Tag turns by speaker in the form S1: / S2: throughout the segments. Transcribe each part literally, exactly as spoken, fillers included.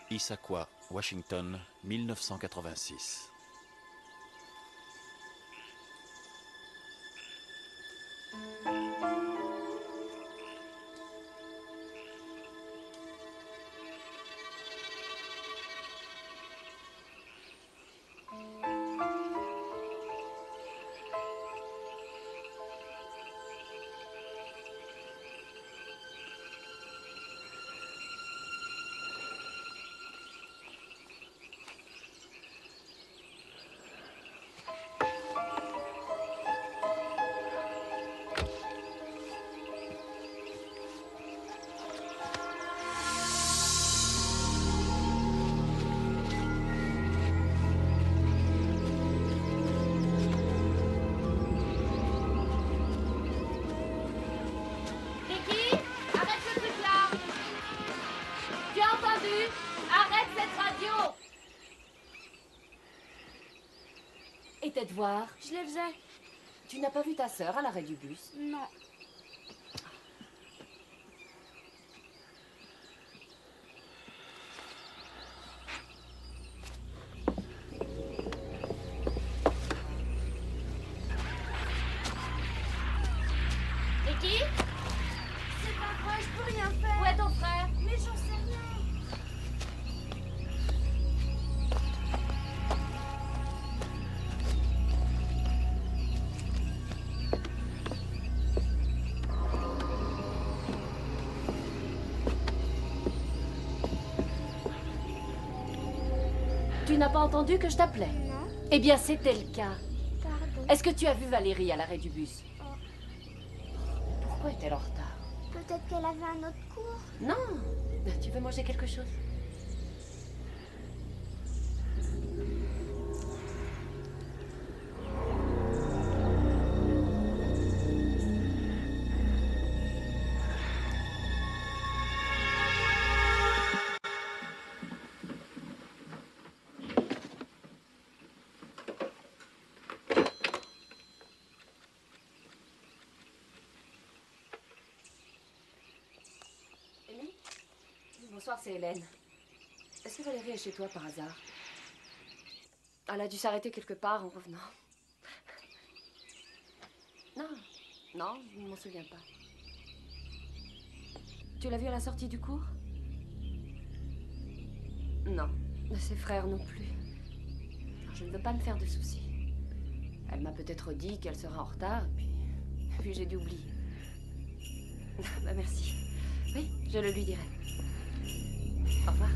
S1: Issaquah, Washington, mille neuf cent quatre-vingt-six.
S2: Et tes devoirs?
S3: Je les faisais.
S2: Tu n'as pas vu ta sœur à l'arrêt du bus?
S3: Non.
S2: Ricky?
S3: C'est pas vrai, je peux rien faire.
S2: Où est ton frère?
S3: Mais j'en sais rien.
S2: Tu n'as pas entendu que je t'appelais?
S3: Non.
S2: Eh bien, c'était le cas.
S3: Pardon.
S2: Est-ce que tu as vu Valérie à l'arrêt du bus?
S3: Oh.
S2: Pourquoi est-elle en retard?
S3: Peut-être qu'elle avait un autre cours.
S2: Non. Tu veux manger quelque chose? Amy? Bonsoir, c'est Hélène. Est-ce que Valérie est chez toi par hasard? Elle a dû s'arrêter quelque part en revenant. Non, non, je ne m'en souviens pas. Tu l'as vue à la sortie du cours? Non, ses frères non plus. Je ne veux pas me faire de soucis. Elle m'a peut-être dit qu'elle sera en retard, et puis, puis j'ai dû oublier. Bah merci. Oui, je le lui dirai. Au revoir.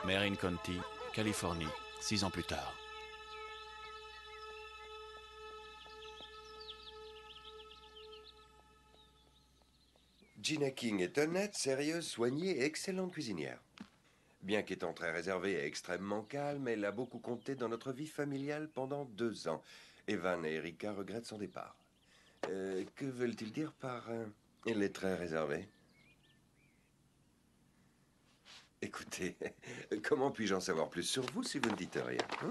S1: Marin County, Californie, six ans plus tard.
S4: Gina King est honnête, sérieuse, soignée et excellente cuisinière. Bien qu'étant très réservée et extrêmement calme, elle a beaucoup compté dans notre vie familiale pendant deux ans. Evan et Erika regrettent son départ. Euh, que veulent-ils dire par euh, elle est très réservée? Écoutez, comment puis-je en savoir plus sur vous si vous ne dites rien, hein?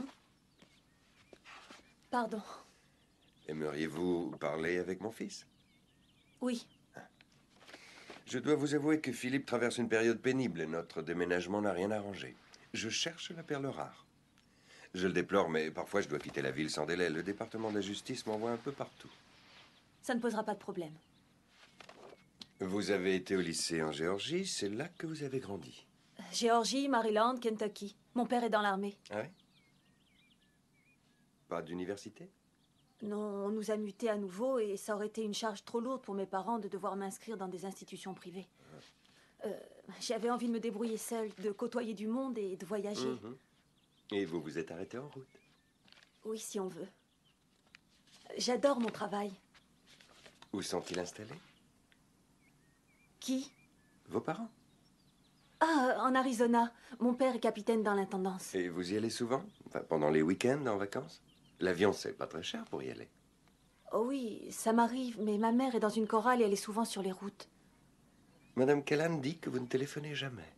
S5: Pardon.
S4: Aimeriez-vous parler avec mon fils?
S5: Oui.
S4: Je dois vous avouer que Philippe traverse une période pénible et notre déménagement n'a rien arrangé. Je cherche la perle rare. Je le déplore, mais parfois je dois quitter la ville sans délai. Le département de la justice m'envoie un peu partout.
S5: Ça ne posera pas de problème.
S4: Vous avez été au lycée en Géorgie, c'est là que vous avez grandi.
S5: Géorgie, Maryland, Kentucky. Mon père est dans l'armée.
S4: Ah oui? Pas d'université?
S5: Non, on nous a mutés à nouveau et ça aurait été une charge trop lourde pour mes parents de devoir m'inscrire dans des institutions privées. Euh, J'avais envie de me débrouiller seule, de côtoyer du monde et de voyager.
S4: Mm-hmm. Et vous vous êtes arrêté en route?
S5: Oui, si on veut. J'adore mon travail.
S4: Où sont-ils installés?
S5: Qui?
S4: Vos parents?
S5: Ah, en Arizona. Mon père est capitaine dans l'intendance.
S4: Et vous y allez souvent? Enfin, pendant les week-ends, en vacances? L'avion, c'est pas très cher pour y aller.
S5: Oh oui, ça m'arrive, mais ma mère est dans une chorale et elle est souvent sur les routes.
S4: Madame Kellan dit que vous ne téléphonez jamais.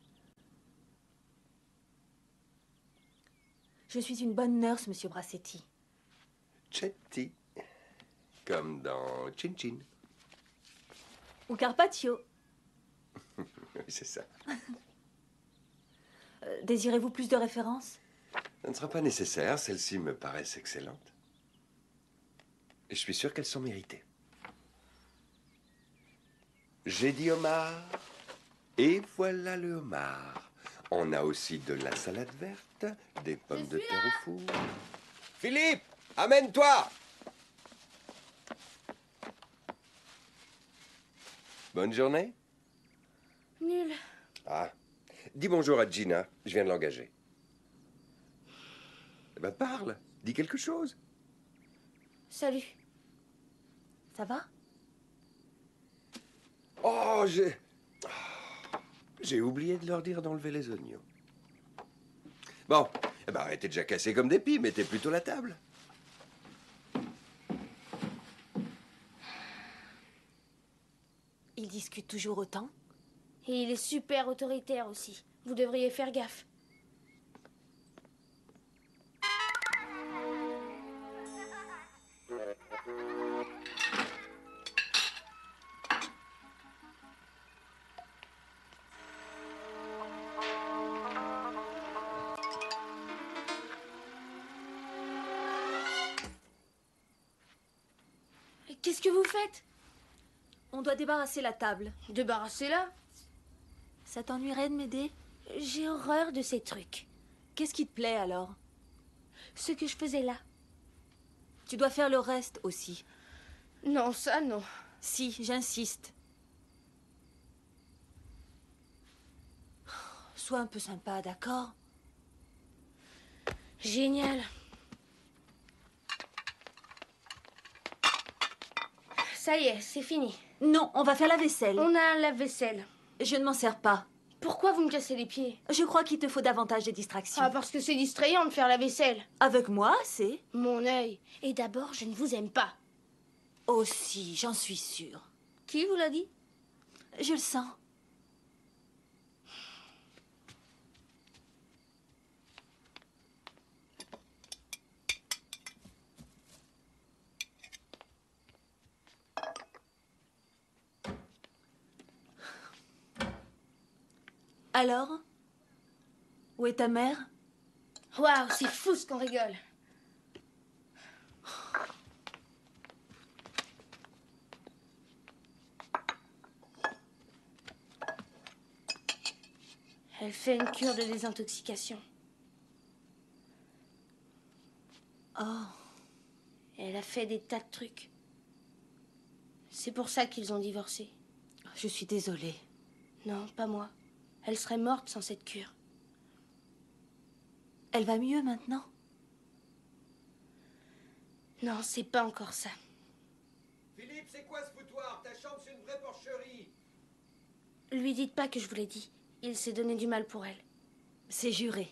S5: Je suis une bonne nurse, monsieur Brassetti.
S4: Chetty. Comme dans Chin Chin.
S5: Ou Carpaccio.
S4: Oui, c'est ça.
S5: Euh, Désirez-vous plus de références?
S4: Ça ne sera pas nécessaire, celles-ci me paraissent excellentes. Et je suis sûr qu'elles sont méritées. J'ai dit homard, et voilà le homard. On a aussi de la salade verte, des pommes de terre au four. Philippe, amène-toi! Bonne journée.
S3: Nul.
S4: Ah, dis bonjour à Gina, je viens de l'engager. Eh ben parle, dis quelque chose.
S3: Salut.
S5: Ça va?
S4: Oh, j'ai... J'ai oublié de leur dire d'enlever les oignons. Bon, eh ben arrêtez de jacasser comme des pies, mettez plutôt la table.
S5: Ils discutent toujours autant?
S3: Et il est super autoritaire aussi. Vous devriez faire gaffe. Qu'est-ce que vous faites?
S5: On doit débarrasser la table.
S3: Débarrassez-la.
S5: Ça t'ennuierait de m'aider?
S3: J'ai horreur de ces trucs.
S5: Qu'est-ce qui te plaît alors?
S3: Ce que je faisais là.
S5: Tu dois faire le reste aussi.
S3: Non, ça non.
S5: Si, j'insiste. Sois un peu sympa, d'accord?
S3: Génial. Ça y est, c'est fini.
S5: Non, on va faire la vaisselle.
S3: On a un lave-vaisselle.
S5: Je ne m'en sers pas.
S3: Pourquoi vous me cassez les pieds?
S5: Je crois qu'il te faut davantage de distractions.
S3: Ah, parce que c'est distrayant de faire la vaisselle.
S5: Avec moi, c'est...
S3: Mon œil. Et d'abord, je ne vous aime pas.
S5: Oh si, j'en suis sûre.
S3: Qui vous l'a dit?
S5: Je le sens. Alors? Où est ta mère?
S3: Waouh, c'est fou ce qu'on rigole. Elle fait une cure de désintoxication.
S5: Oh,
S3: Elle a fait des tas de trucs. C'est pour ça qu'ils ont divorcé.
S5: je suis désolée.
S3: Non, pas moi. Elle serait morte sans cette cure.
S5: Elle va mieux maintenant?
S3: Non, c'est pas encore ça.
S4: Philippe, c'est quoi ce foutoir? Ta chambre, c'est une vraie porcherie.
S3: Lui dites pas que je vous l'ai dit. Il s'est donné du mal pour elle.
S5: C'est juré.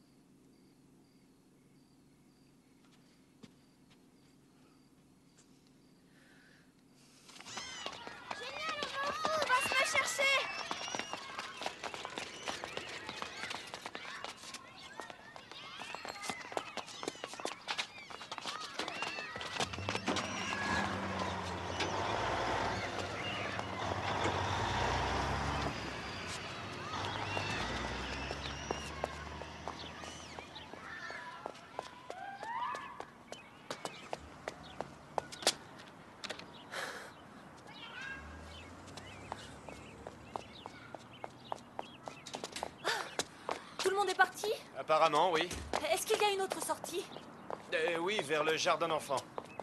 S5: Tout le monde est parti?
S6: Apparemment, oui.
S5: Est-ce qu'il y a une autre sortie?
S6: Euh, oui, vers le jardin d'enfants.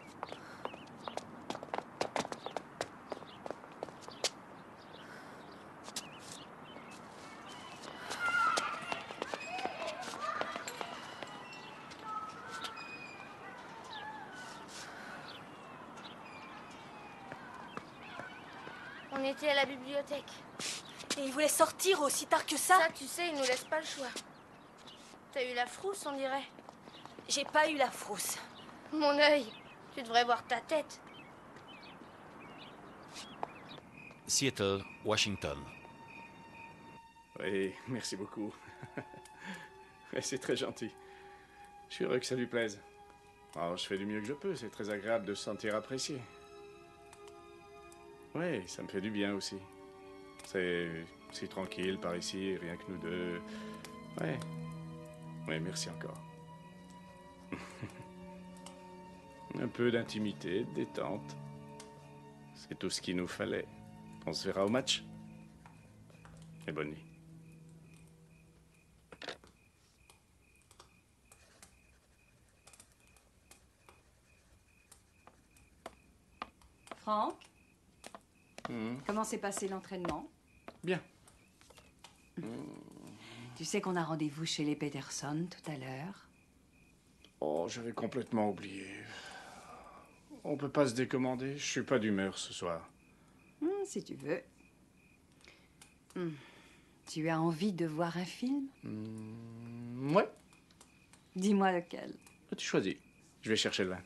S3: On était à la bibliothèque.
S5: Et il voulait sortir aussi tard que ça?
S3: Ça, tu sais, il nous laisse pas le choix. T'as eu la frousse, on dirait.
S5: J'ai pas eu la frousse.
S3: Mon œil, tu devrais voir ta tête.
S1: Seattle, Washington.
S7: Oui, merci beaucoup. C'est très gentil. Je suis heureux que ça lui plaise. Alors, je fais du mieux que je peux, c'est très agréable de se sentir apprécié. Oui, ça me fait du bien aussi. C'est si tranquille par ici, rien que nous deux. Ouais. Oui, merci encore. Un peu d'intimité, de détente. C'est tout ce qu'il nous fallait. On se verra au match. Et bonne nuit.
S8: Franck,
S7: Mmh.
S8: comment s'est passé l'entraînement?
S7: Bien.
S8: Tu sais qu'on a rendez-vous chez les Peterson tout à l'heure.
S7: Oh, j'avais complètement oublié. On peut pas se décommander. Je suis pas d'humeur ce soir.
S8: Hum, si tu veux. Hum. Tu as envie de voir un film?
S7: Mmh, ouais.
S8: Dis-moi lequel.
S7: Tu choisis. Je vais chercher le vin.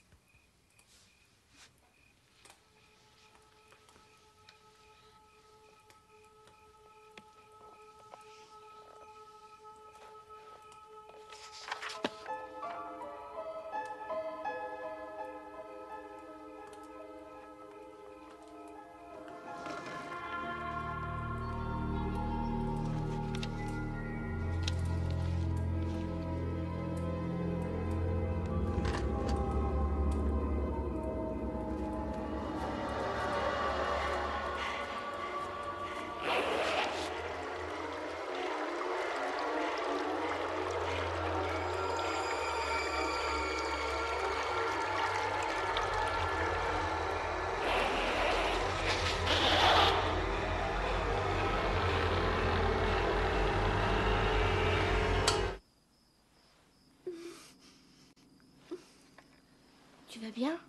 S3: Tu vas bien?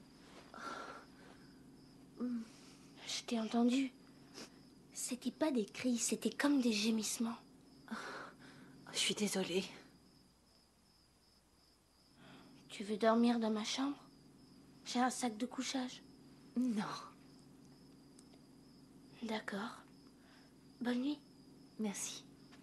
S3: Je t'ai entendu. C'était pas des cris, c'était comme des gémissements.
S5: Je suis désolée.
S3: Tu veux dormir dans ma chambre? J'ai un sac de couchage.
S5: Non.
S3: D'accord. Bonne nuit.
S5: Merci.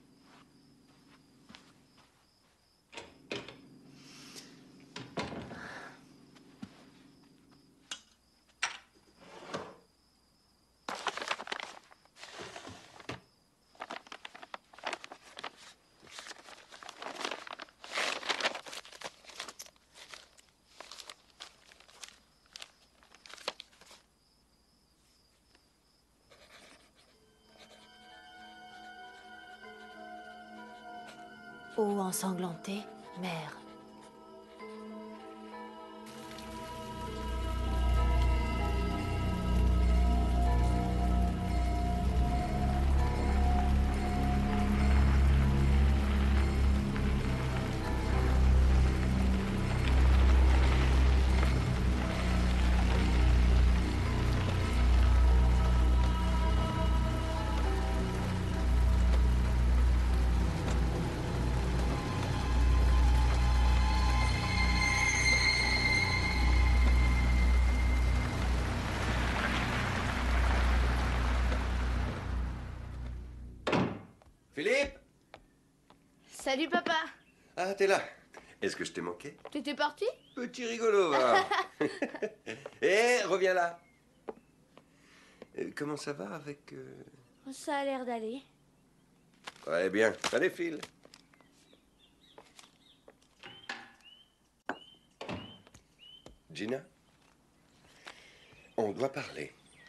S5: Eau ensanglantée, mer.
S4: Philippe?
S3: Salut, papa.
S4: Ah, t'es là. Est-ce que je t'ai manqué?
S3: T'étais parti?
S4: Petit rigolo, va. Eh, reviens là. Euh, Comment ça va avec... euh,
S3: Ça a l'air d'aller.
S4: Très bien. Allez, file. Gina? On doit parler.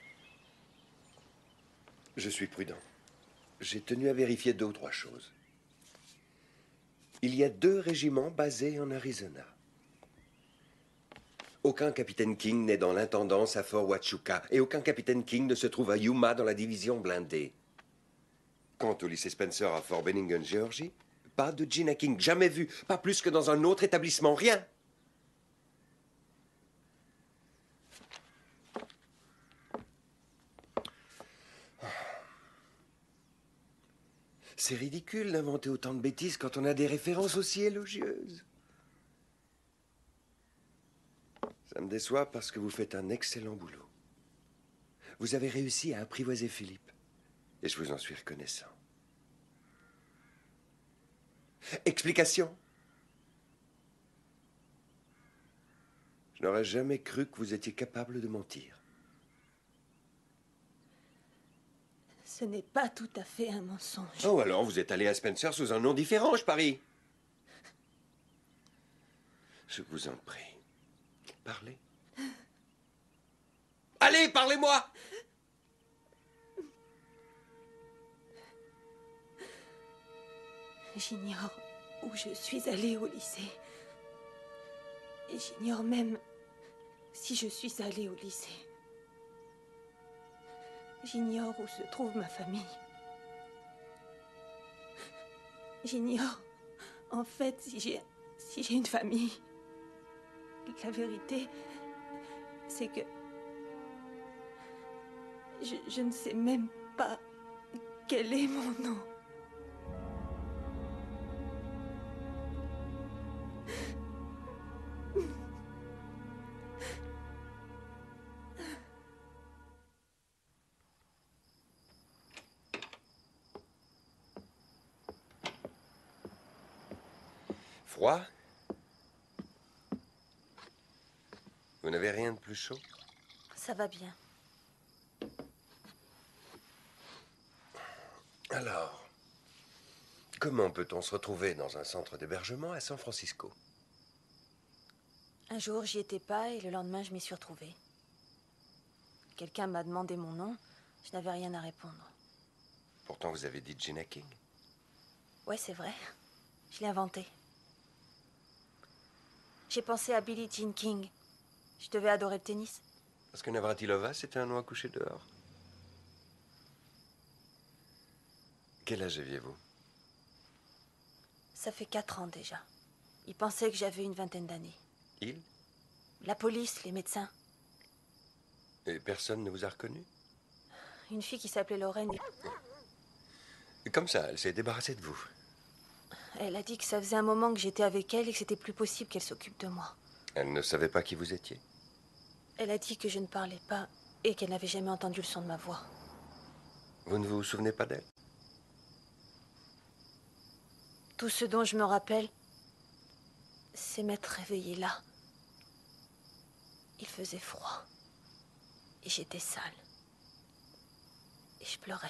S4: Je suis prudent. J'ai tenu à vérifier deux ou trois choses. Il y a deux régiments basés en Arizona. Aucun capitaine King n'est dans l'intendance à Fort Huachuca et aucun capitaine King ne se trouve à Yuma dans la division blindée. Quant au lycée Spencer à Fort Benning, Géorgie, pas de Gina King, jamais vu, pas plus que dans un autre établissement, rien. C'est ridicule d'inventer autant de bêtises quand on a des références aussi élogieuses. Ça me déçoit parce que vous faites un excellent boulot. Vous avez réussi à apprivoiser Philippe, et je vous en suis reconnaissant. Explication? Je n'aurais jamais cru que vous étiez capable de mentir.
S5: Ce n'est pas tout à fait un mensonge.
S4: Oh, alors vous êtes allé à Spencer sous un nom différent, je parie. Je vous en prie. Parlez. Allez, parlez-moi!
S5: J'ignore où je suis allée au lycée. Et j'ignore même si je suis allée au lycée. J'ignore où se trouve ma famille. J'ignore, en fait, si j'ai si j'ai une famille. La vérité, c'est que je, je ne sais même pas quel est mon nom.
S4: Froid? Vous n'avez rien de plus chaud?
S5: Ça va bien.
S4: Alors, comment peut-on se retrouver dans un centre d'hébergement à San Francisco?
S5: Un jour, j'y étais pas et le lendemain, je m'y suis retrouvée. Quelqu'un m'a demandé mon nom. Je n'avais rien à répondre.
S4: Pourtant, vous avez dit Gina King.
S5: Ouais, c'est vrai. Je l'ai inventé. J'ai pensé à Billie Jean King. Je devais adorer le tennis.
S4: Parce que Navratilova, c'était un nom à coucher dehors. Quel âge aviez-vous?
S5: Ça fait quatre ans déjà. Ils pensaient que j'avais une vingtaine d'années.
S4: Il?
S5: La police, les médecins.
S4: Et personne ne vous a reconnu?
S5: Une fille qui s'appelait Lorraine.
S4: Et comme ça, elle s'est débarrassée de vous.
S5: Elle a dit que ça faisait un moment que j'étais avec elle et que c'était plus possible qu'elle s'occupe de moi.
S4: Elle ne savait pas qui vous étiez.
S5: Elle a dit que je ne parlais pas et qu'elle n'avait jamais entendu le son de ma voix.
S4: Vous ne vous souvenez pas d'elle?
S5: Tout ce dont je me rappelle, c'est m'être réveillée là. Il faisait froid. Et j'étais sale. Et je pleurais.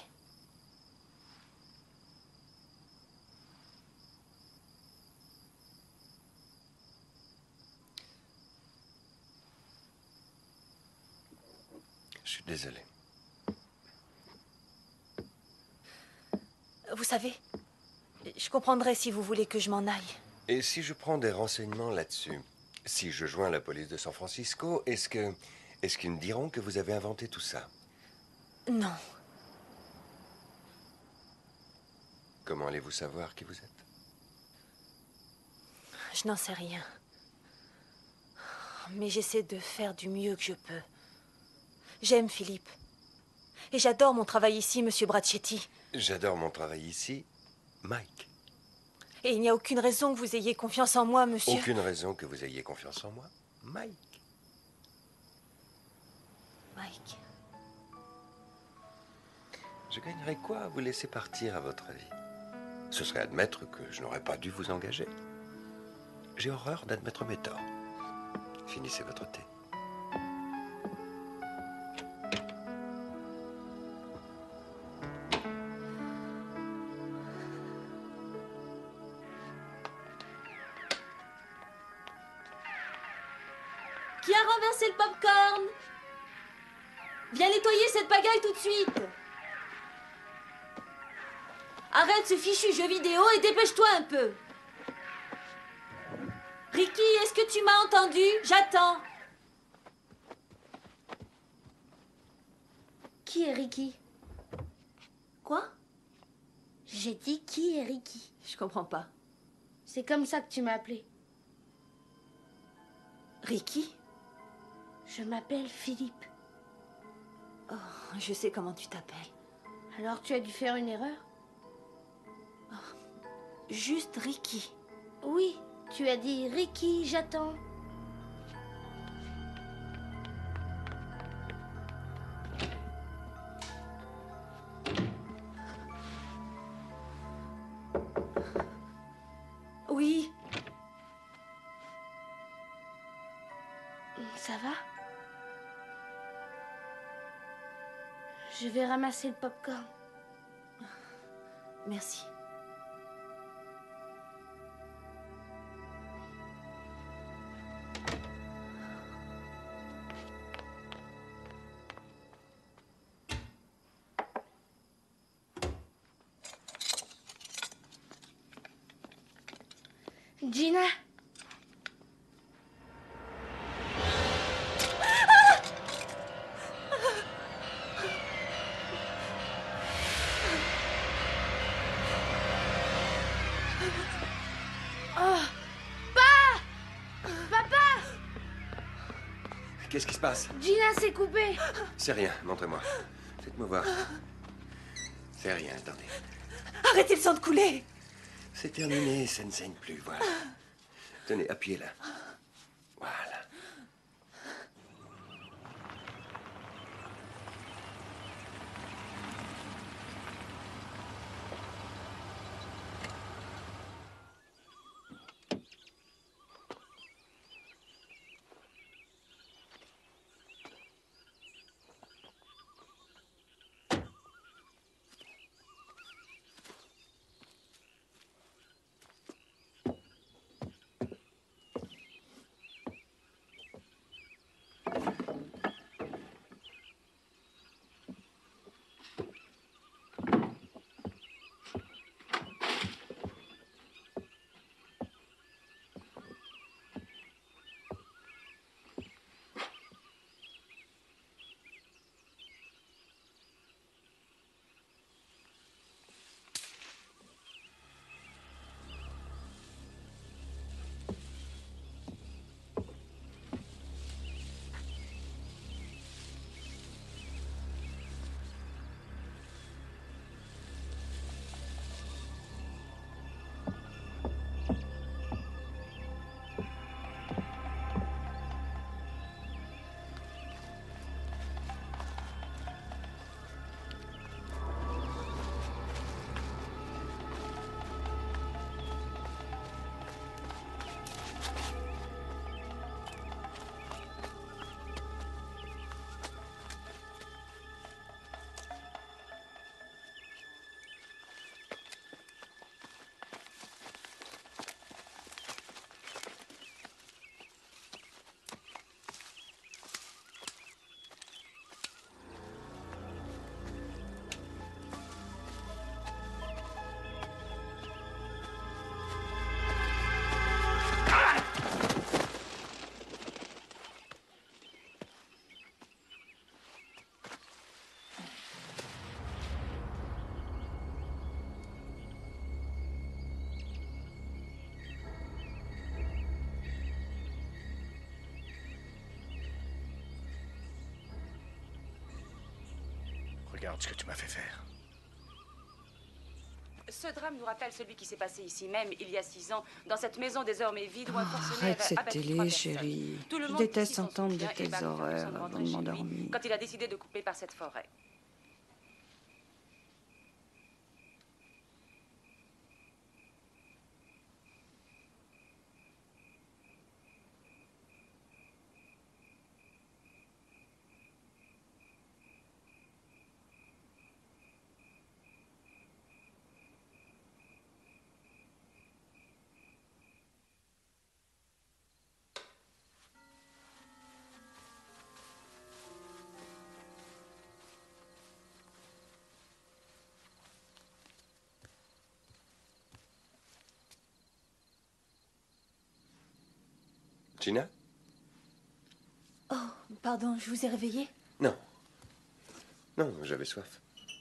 S4: Je suis désolé.
S5: Vous savez, je comprendrais si vous voulez que je m'en aille.
S4: Et si je prends des renseignements là-dessus, si je joins la police de San Francisco, est-ce que... est-ce qu'ils me diront que vous avez inventé tout ça?
S5: Non.
S4: Comment allez-vous savoir qui vous êtes?
S5: Je n'en sais rien. Mais j'essaie de faire du mieux que je peux. J'aime Philippe. Et j'adore mon travail ici, Monsieur Bracchetti.
S4: J'adore mon travail ici, Mike.
S5: Et il n'y a aucune raison que vous ayez confiance en moi, monsieur.
S4: Aucune raison que vous ayez confiance en moi, Mike.
S5: Mike.
S4: Je gagnerais quoi à vous laisser partir à votre avis? Ce serait admettre que je n'aurais pas dû vous engager. J'ai horreur d'admettre mes torts. Finissez votre thé.
S5: Qui a renversé le popcorn? Viens nettoyer cette pagaille tout de suite. Arrête ce fichu jeu vidéo et dépêche-toi un peu. Ricky, est-ce que tu m'as entendu? J'attends.
S3: Qui est Ricky?
S5: Quoi?
S3: J'ai dit qui est Ricky?
S5: Je comprends pas.
S3: C'est comme ça que tu m'as appelé.
S5: Ricky?
S3: Je m'appelle Philippe.
S5: Oh, je sais comment tu t'appelles.
S3: Alors tu as dû faire une erreur?
S5: Juste Ricky.
S3: Oui, tu as dit Ricky, j'attends.
S5: Oui.
S3: Ça va? Je vais ramasser le popcorn.
S5: Merci.
S3: Gina? Oh! Pas! Papa!
S4: Qu'est-ce qui se passe?
S3: Gina s'est coupée.
S4: C'est rien, montrez-moi. Faites-moi voir. C'est rien, attendez.
S5: Arrêtez le sang de couler.
S4: C'est terminé, ça ne saigne plus, voilà. Tenez, appuyez là. Voilà.
S7: Regarde ce que tu m'as fait faire.
S9: Ce drame nous rappelle celui qui s'est passé ici même, il y a six ans, dans cette maison désormais vide où un
S8: Oh,
S9: fonctionnaire
S8: arrête cette
S9: abattit
S8: télé,
S9: trois personnes.
S8: chérie.
S9: Tout le
S8: Je
S9: monde
S8: déteste
S9: ici s'en
S8: entendre de
S9: souvient et
S8: telles
S9: Barry
S8: horreurs
S9: Ferguson
S8: avant de
S9: rentrait chez lui
S8: m'endormir.
S9: quand il a décidé de couper par cette forêt.
S4: Gina?
S5: Oh, pardon, je vous ai réveillé?
S4: Non. Non, j'avais soif.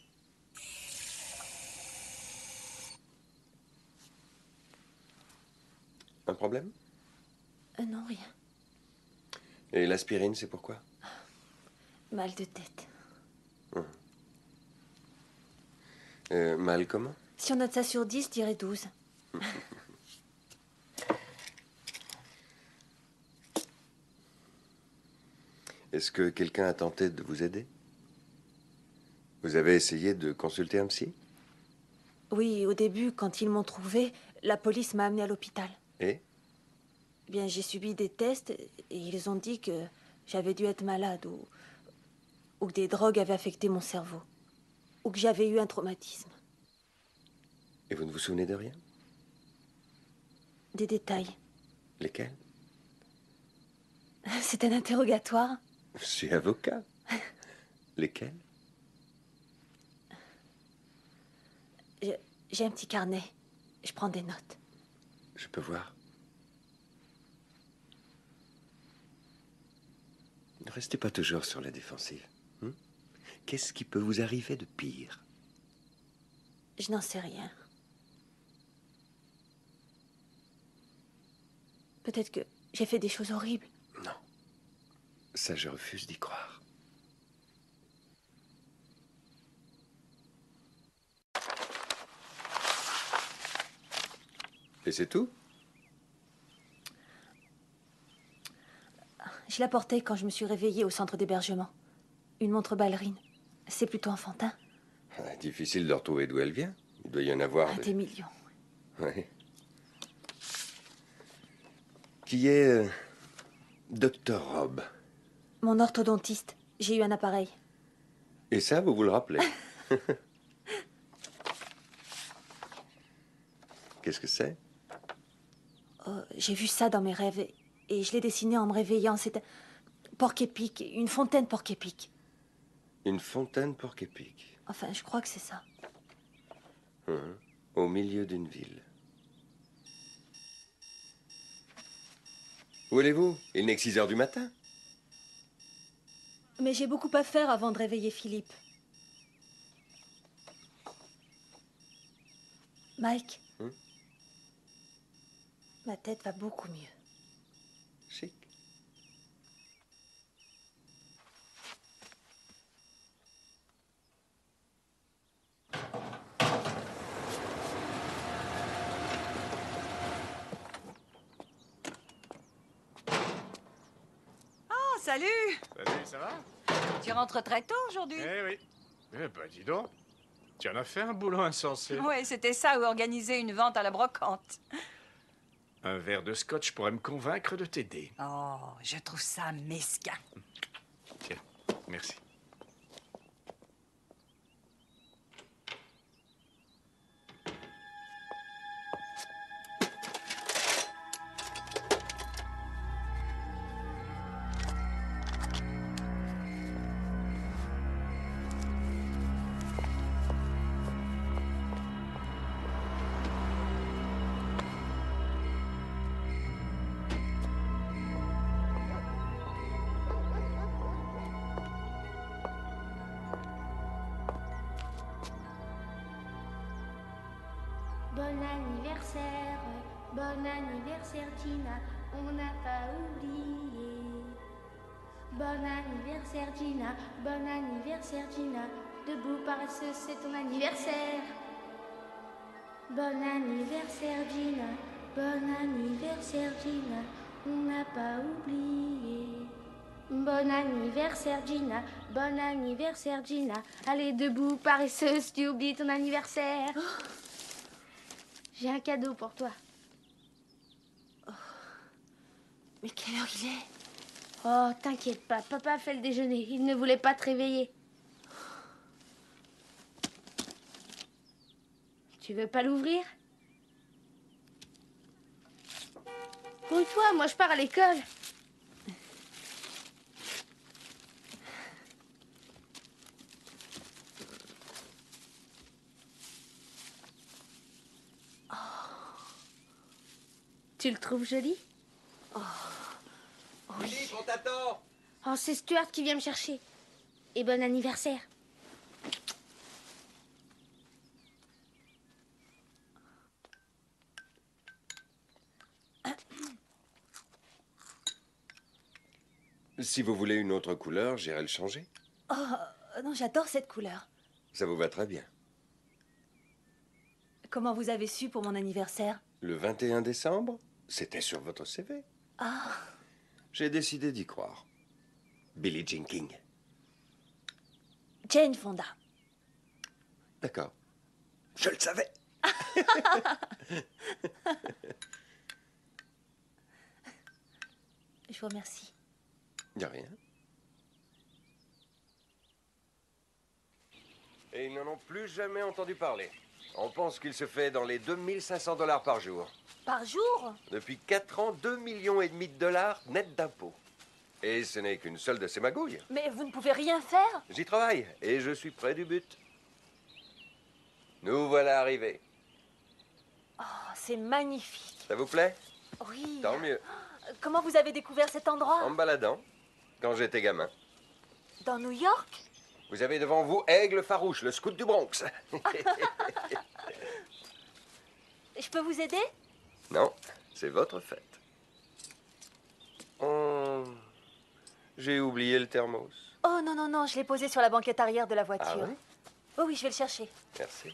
S4: Un problème?
S5: Euh, non, rien.
S4: Et l'aspirine, c'est pourquoi?
S5: Mal de tête.
S4: Hum. Euh, mal comment?
S5: Si on note ça sur dix, je dirais douze.
S4: Est-ce que quelqu'un a tenté de vous aider? Vous avez essayé de consulter un psy?
S5: Oui, au début, quand ils m'ont trouvé, la police m'a amené à l'hôpital.
S4: Et?
S5: Bien, j'ai subi des tests et ils ont dit que j'avais dû être malade ou, ou que des drogues avaient affecté mon cerveau. Ou que j'avais eu un traumatisme.
S4: Et vous ne vous souvenez de rien?
S5: Des détails.
S4: Lesquels?
S5: C'est un interrogatoire.
S4: Je suis avocat. Lesquels?
S5: Je- J'ai un petit carnet. Je prends des notes.
S4: Je peux voir. Ne restez pas toujours sur la défensive. hein? Qu'est-ce qui peut vous arriver de pire?
S5: Je n'en sais rien. Peut-être que j'ai fait des choses horribles.
S4: Non. Ça, je refuse d'y croire. Et c'est tout?
S5: Je la portais quand je me suis réveillée au centre d'hébergement. Une montre ballerine. C'est plutôt enfantin.
S4: Ah, difficile de retrouver d'où elle vient. Il doit y en avoir.
S5: Ah,
S4: des-
S5: des millions.
S4: Ouais. Qui est euh, docteur Rob.
S5: Mon orthodontiste. J'ai eu un appareil.
S4: Et ça, vous vous le rappelez? Qu'est-ce que c'est?
S5: Oh, j'ai vu ça dans mes rêves et, et je l'ai dessiné en me réveillant. C'est un porc-épic, une fontaine porc-épic.
S4: Une fontaine porc-épic.
S5: Enfin, je crois que c'est ça.
S4: Hum, Au milieu d'une ville. Où allez-vous? Il n'est que six heures du matin.
S5: Mais j'ai beaucoup à faire avant de réveiller Philippe. Mike,
S4: Hum?
S5: ma tête va beaucoup mieux.
S4: Chic.
S8: Oh, salut!
S7: Salut, ça va?
S8: Tu rentres très tôt aujourd'hui?
S7: Eh oui. Eh ben, dis donc. Tu en as fait un boulot insensé.
S8: Oui, c'était ça, ou organiser une vente à la brocante.
S7: Un verre de scotch pourrait me convaincre de t'aider.
S8: Oh, je trouve ça mesquin.
S7: Tiens, merci.
S10: Bon anniversaire, bon anniversaire Gina, on n'a pas oublié. Bon anniversaire Gina, bon anniversaire Gina, debout paresseuse c'est ton anniversaire. Bon anniversaire Gina, bon anniversaire Gina, on n'a pas oublié. Bon anniversaire Gina, bon anniversaire Gina, allez debout paresseuse, tu oublies ton anniversaire. J'ai un cadeau pour toi.
S5: Mais quelle heure il est?
S10: Oh, t'inquiète pas, papa fait le déjeuner. Il ne voulait pas te réveiller. Tu veux pas l'ouvrir? Pour toi, moi je pars à l'école. Tu le trouves joli?
S5: Oh,
S3: Oui.
S4: Philippe, on t'attend.
S3: Oh, c'est Stuart qui vient me chercher. Et bon anniversaire.
S4: Si vous voulez une autre couleur, j'irai le changer.
S5: Oh, non, j'adore cette couleur.
S4: Ça vous va très bien.
S5: Comment vous avez su pour mon anniversaire?
S4: Le vingt et un décembre, c'était sur votre C V.
S5: Ah,
S4: J'ai décidé d'y croire. Billie Jean King.
S5: Jane Fonda.
S4: D'accord. Je le savais.
S5: Je vous remercie.
S4: De rien. Et ils n'en ont plus jamais entendu parler. On pense qu'il se fait dans les deux mille cinq cents dollars par jour.
S5: Par jour?
S4: Depuis quatre ans, deux millions et demi de dollars net d'impôts. Et ce n'est qu'une seule de ces magouilles.
S5: Mais vous ne pouvez rien faire?
S4: J'y travaille et je suis près du but. Nous voilà arrivés.
S5: Oh, c'est magnifique.
S4: Ça vous plaît?
S5: Oui.
S4: Tant mieux.
S5: Comment vous avez découvert cet endroit?
S4: En me baladant, quand j'étais gamin.
S5: Dans New York?
S4: Vous avez devant vous Aigle Farouche, le scout du Bronx.
S5: Je peux vous aider?
S4: Non, c'est votre fête. Oh, j'ai oublié le thermos.
S5: Oh non, non, non, je l'ai posé sur la banquette arrière de la voiture.
S4: Ah oui?
S5: Oh oui, je vais le chercher.
S4: Merci.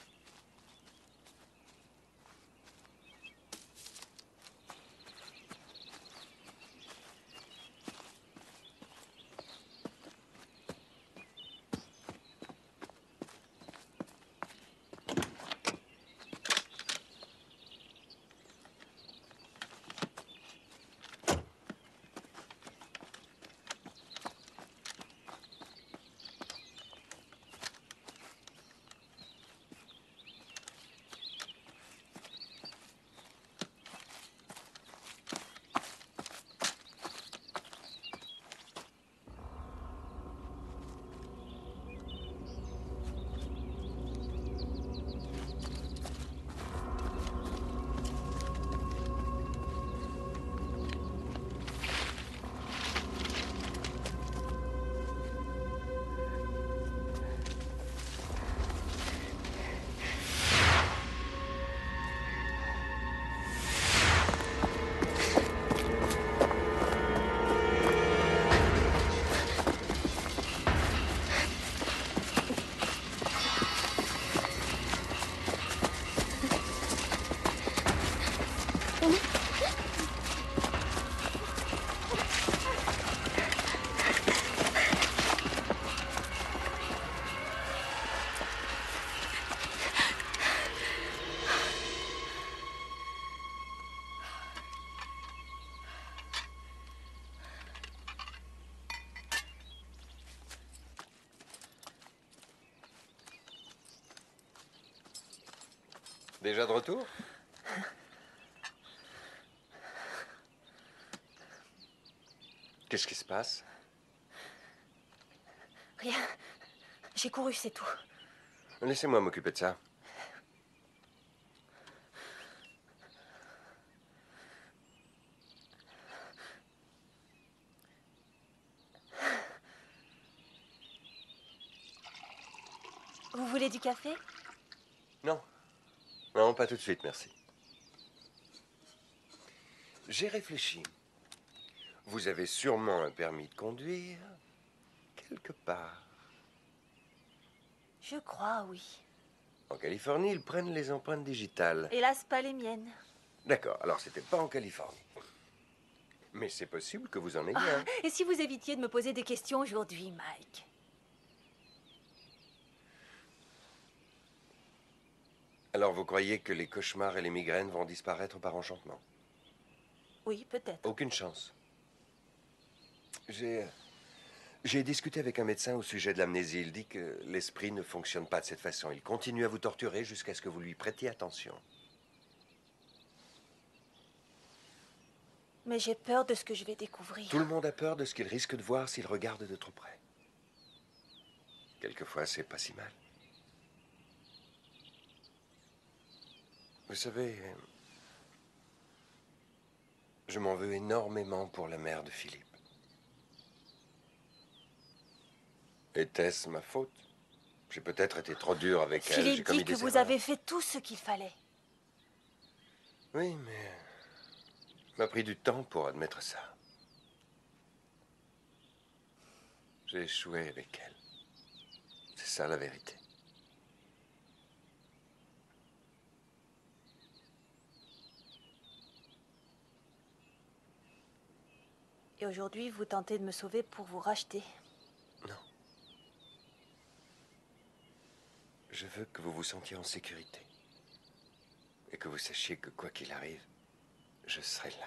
S4: Déjà de retour? Qu'est-ce qui se passe?
S5: Rien. J'ai couru, c'est tout.
S4: Laissez-moi m'occuper de ça.
S5: Vous voulez du café?
S4: Non. Non, pas tout de suite, merci. J'ai réfléchi. Vous avez sûrement un permis de conduire, quelque part.
S5: Je crois, oui.
S4: En Californie, ils prennent les empreintes digitales.
S5: Hélas, pas les miennes.
S4: D'accord, alors c'était pas en Californie. Mais c'est possible que vous en ayez
S5: Ah,
S4: un.
S5: et si vous évitiez de me poser des questions aujourd'hui, Mike?
S4: Alors vous croyez que les cauchemars et les migraines vont disparaître par enchantement?
S5: Oui, peut-être.
S4: Aucune chance. J'ai... J'ai discuté avec un médecin au sujet de l'amnésie. Il dit que l'esprit ne fonctionne pas de cette façon. Il continue à vous torturer jusqu'à ce que vous lui prêtiez attention.
S5: Mais j'ai peur de ce que je vais découvrir.
S4: Tout le monde a peur de ce qu'il risque de voir s'il regarde de trop près. Quelquefois, c'est pas si mal. Vous savez, Je m'en veux énormément pour la mère de Philippe. Était-ce ma faute? J'ai peut-être été trop dur avec elle. J'ai
S5: Philippe
S4: commis
S5: dit que
S4: des
S5: vous
S4: erreurs.
S5: avez fait tout ce qu'il fallait.
S4: Oui, mais... il m'a pris du temps pour admettre ça. J'ai échoué avec elle. C'est ça la vérité.
S5: Et aujourd'hui, vous tentez de me sauver pour vous racheter.
S4: Non. Je veux que vous vous sentiez en sécurité. Et que vous sachiez que quoi qu'il arrive, je serai là.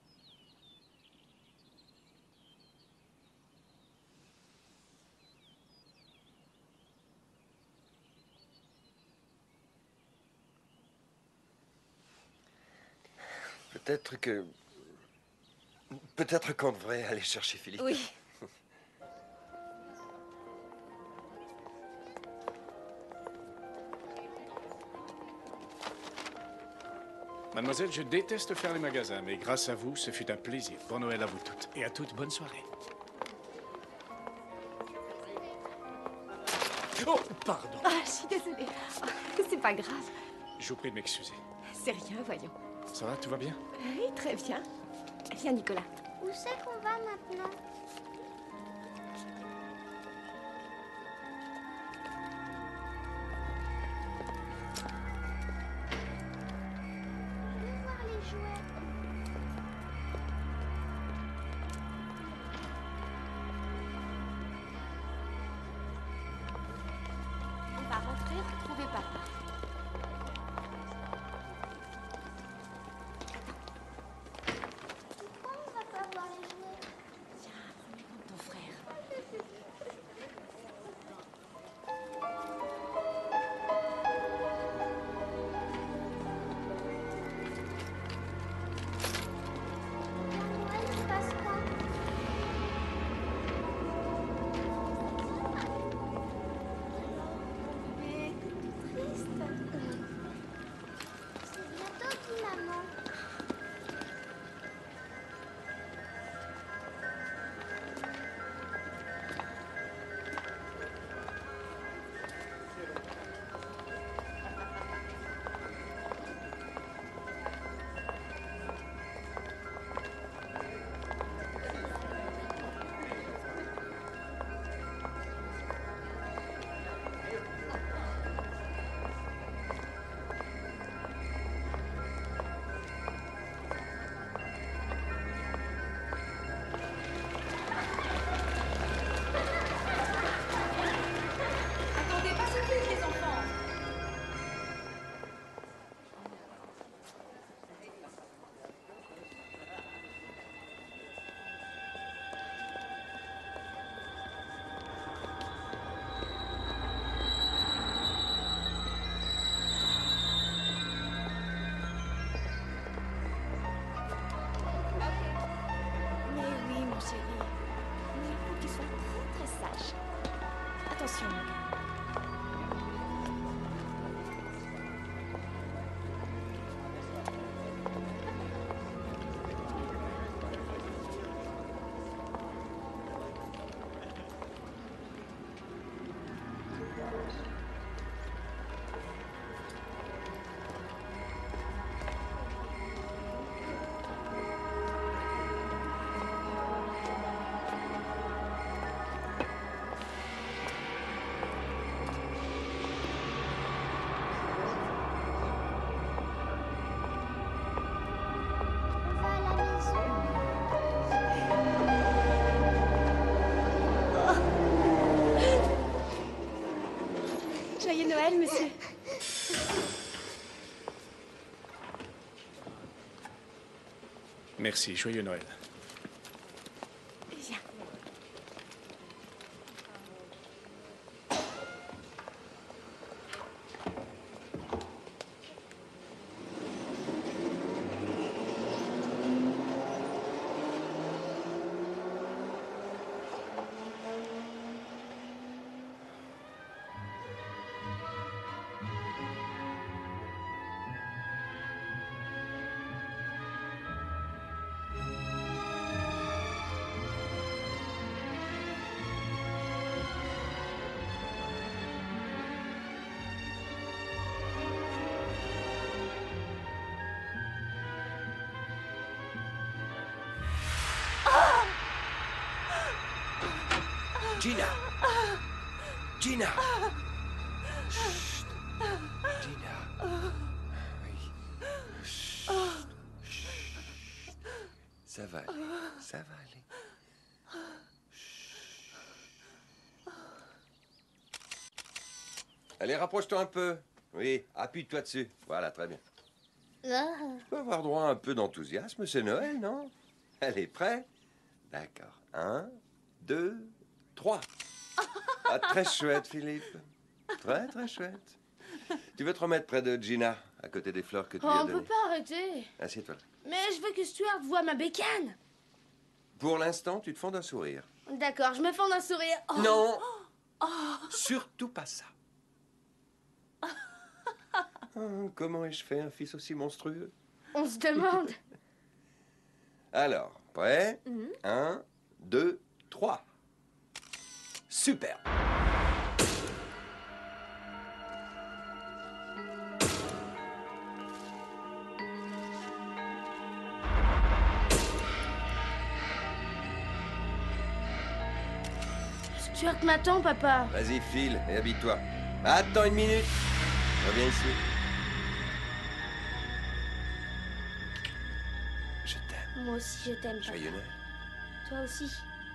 S4: Peut-être que... Peut-être qu'on devrait aller chercher Philippe.
S5: Oui.
S7: Mademoiselle, je déteste faire les magasins, mais grâce à vous, ce fut un plaisir. Bon Noël à vous toutes. Et à toutes, bonne soirée. Oh, pardon.
S2: Ah, je suis désolée. Ah, c'est pas grave.
S7: Je vous prie de m'excuser.
S2: C'est rien, voyons.
S7: Ça va, tout va bien?
S2: Oui, très bien. Viens, Nicolas.
S10: Où c'est qu'on va maintenant? Je veux voir les jouets.
S2: On va rentrer, retrouver papa.
S10: Pourquoi on va pas voir les jouets?
S2: Tiens, remets compte ton frère.
S10: La Noël se passe quand?
S2: Bébé, t'es tout triste.
S10: C'est bientôt, dit maman.
S2: Attendez, pas si vite, les enfants. Mais oui, mon chéri. Mais il faut que tu sois très, très sage. Attention, mon gars.
S10: On va à la maison.
S2: Joyeux Noël, monsieur.
S7: Merci, joyeux Noël.
S2: Viens.
S4: Gina. Gina. Chut. Gina. Oui. Chut. Chut. Ça va aller. Ça va aller. Allez, rapproche-toi un peu. Oui, appuie-toi dessus. Voilà, très bien.
S3: Ah.
S4: Tu peux avoir droit à un peu d'enthousiasme, c'est Noël, non? Allez, prêt? D'accord. Un, deux, trois. Ah, très chouette, Philippe. Très, très chouette. Tu veux te remettre près de Gina, à côté des fleurs que tu
S3: Oh,
S4: lui as
S3: on peut
S4: données?
S3: pas arrêter.
S4: Assieds-toi.
S3: Mais je veux que Stuart voie ma bécane.
S4: Pour l'instant, tu te fonds d'un sourire.
S3: D'accord, je me fends d'un sourire. Oh.
S4: Non,
S3: Oh.
S4: surtout pas ça. Oh, comment ai-je fait un fils aussi monstrueux?
S3: On se demande.
S4: Alors, prêt?
S3: Mhm.
S4: Un, deux, trois. Super.
S3: Stuart m'attend, papa.
S4: Vas-y, file et habille-toi. Attends une minute. Reviens ici. Je t'aime.
S3: Moi aussi, je t'aime, papa.
S4: Joyeux Noël.
S3: Toi aussi.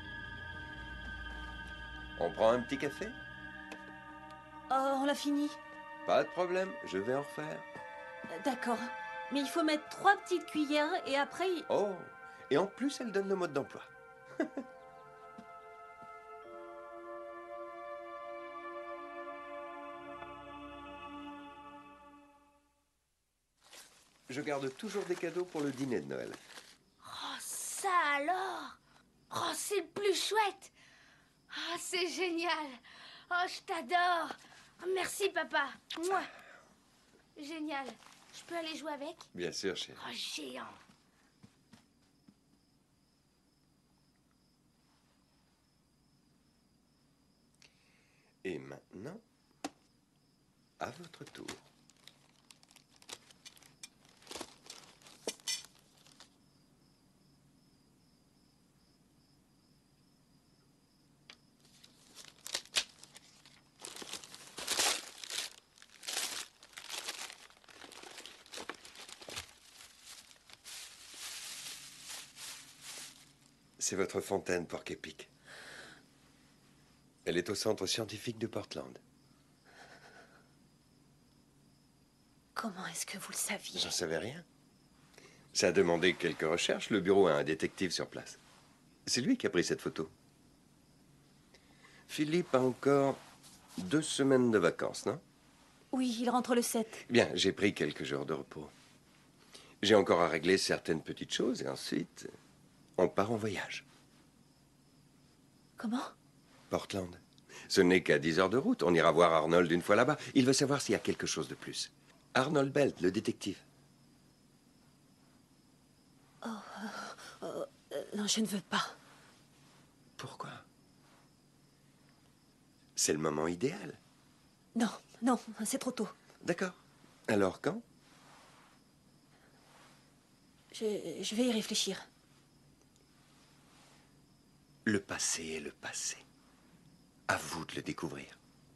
S4: On prend un petit café?
S5: Oh, on l'a fini.
S4: Pas de problème, je vais en refaire.
S5: Euh, D'accord. Mais il faut mettre trois petites cuillères et après... il-
S4: Oh, et en plus, elle donne le mode d'emploi. Je garde toujours des cadeaux pour le dîner de Noël.
S3: Oh, ça alors. Oh, c'est le plus chouette. Oh, c'est génial. Oh, je t'adore. Oh, merci, papa. Moi. Génial. Je peux aller jouer avec?
S4: Bien sûr, chérie.
S3: Oh, géant.
S4: Et maintenant, à votre tour. C'est votre fontaine, Porc-Épic. Elle est au centre scientifique de Portland.
S5: Comment est-ce que vous le saviez?
S4: J'en savais rien. Ça a demandé quelques recherches. Le bureau a un détective sur place. C'est lui qui a pris cette photo. Philippe a encore deux semaines de vacances, non?
S5: Oui, il rentre le sept.
S4: Bien, j'ai pris quelques jours de repos. J'ai encore à régler certaines petites choses et ensuite, on part en voyage.
S5: Comment?
S4: Portland. Ce n'est qu'à dix heures de route. On ira voir Arnold une fois là-bas. Il veut savoir s'il y a quelque chose de plus. Arnold Belt, le détective.
S5: Oh, euh, euh, non, je ne veux pas.
S4: Pourquoi? C'est le moment idéal.
S5: Non, non, c'est trop tôt.
S4: D'accord. Alors quand?
S5: Je, je vais y réfléchir.
S4: Le passé est le passé. À vous de le découvrir.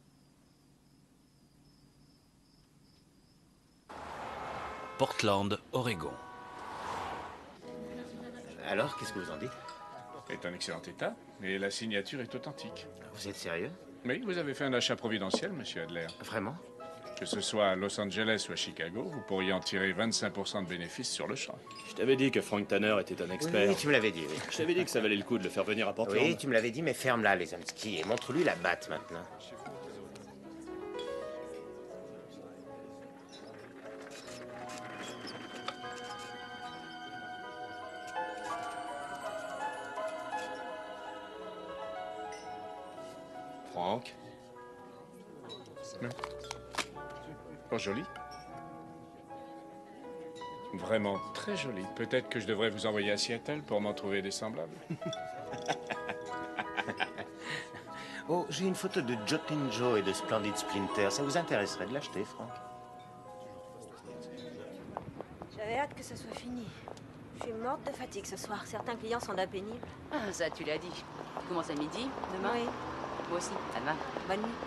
S1: Portland, Oregon.
S11: Alors, qu'est-ce que vous en dites?
S7: C'est un excellent état, et la signature est authentique.
S11: Vous êtes sérieux?
S7: Oui, vous avez fait un achat providentiel, monsieur Adler.
S11: Vraiment?
S7: Que ce soit à Los Angeles ou à Chicago, vous pourriez en tirer vingt-cinq pour cent de bénéfices sur le champ.
S12: Je t'avais dit que Frank Tanner était un expert.
S11: Oui, tu me l'avais dit, oui.
S12: Je t'avais dit que ça valait le coup de le faire venir à Portland.
S11: Oui, tu me l'avais dit, mais ferme-la, les Amski, et montre-lui la batte maintenant.
S12: Frank?
S7: Oui. Oh, joli. Vraiment très joli. Peut-être que je devrais vous envoyer à Seattle pour m'en trouver des semblables.
S11: Oh, j'ai une photo de Jotlin Joe et de Splendid Splinter. Ça vous intéresserait de l'acheter, Frank?
S13: J'avais hâte que ce soit fini. Je suis morte de fatigue ce soir. Certains clients sont là pénibles.
S9: Ah, ça, tu l'as dit. Tu commences à midi, demain?
S13: Oui.
S9: Moi aussi, ça te va. Bonne nuit.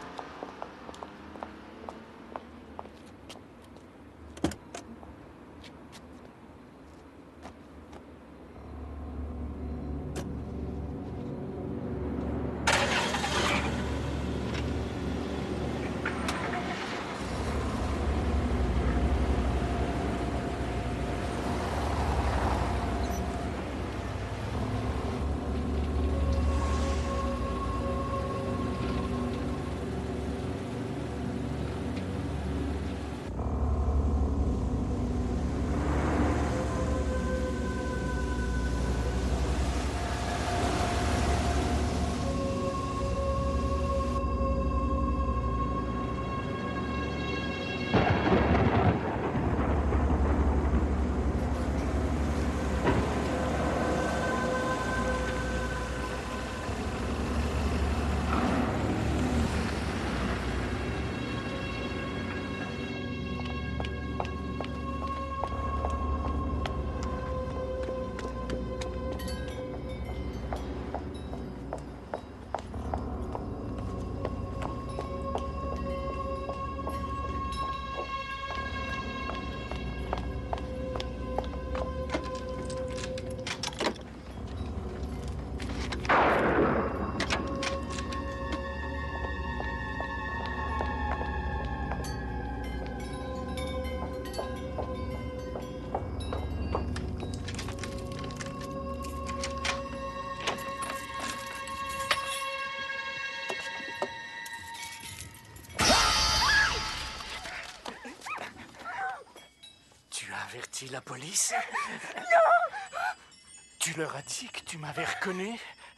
S14: Averti la police?
S10: Non!
S14: Tu leur as dit que tu m'avais reconnu?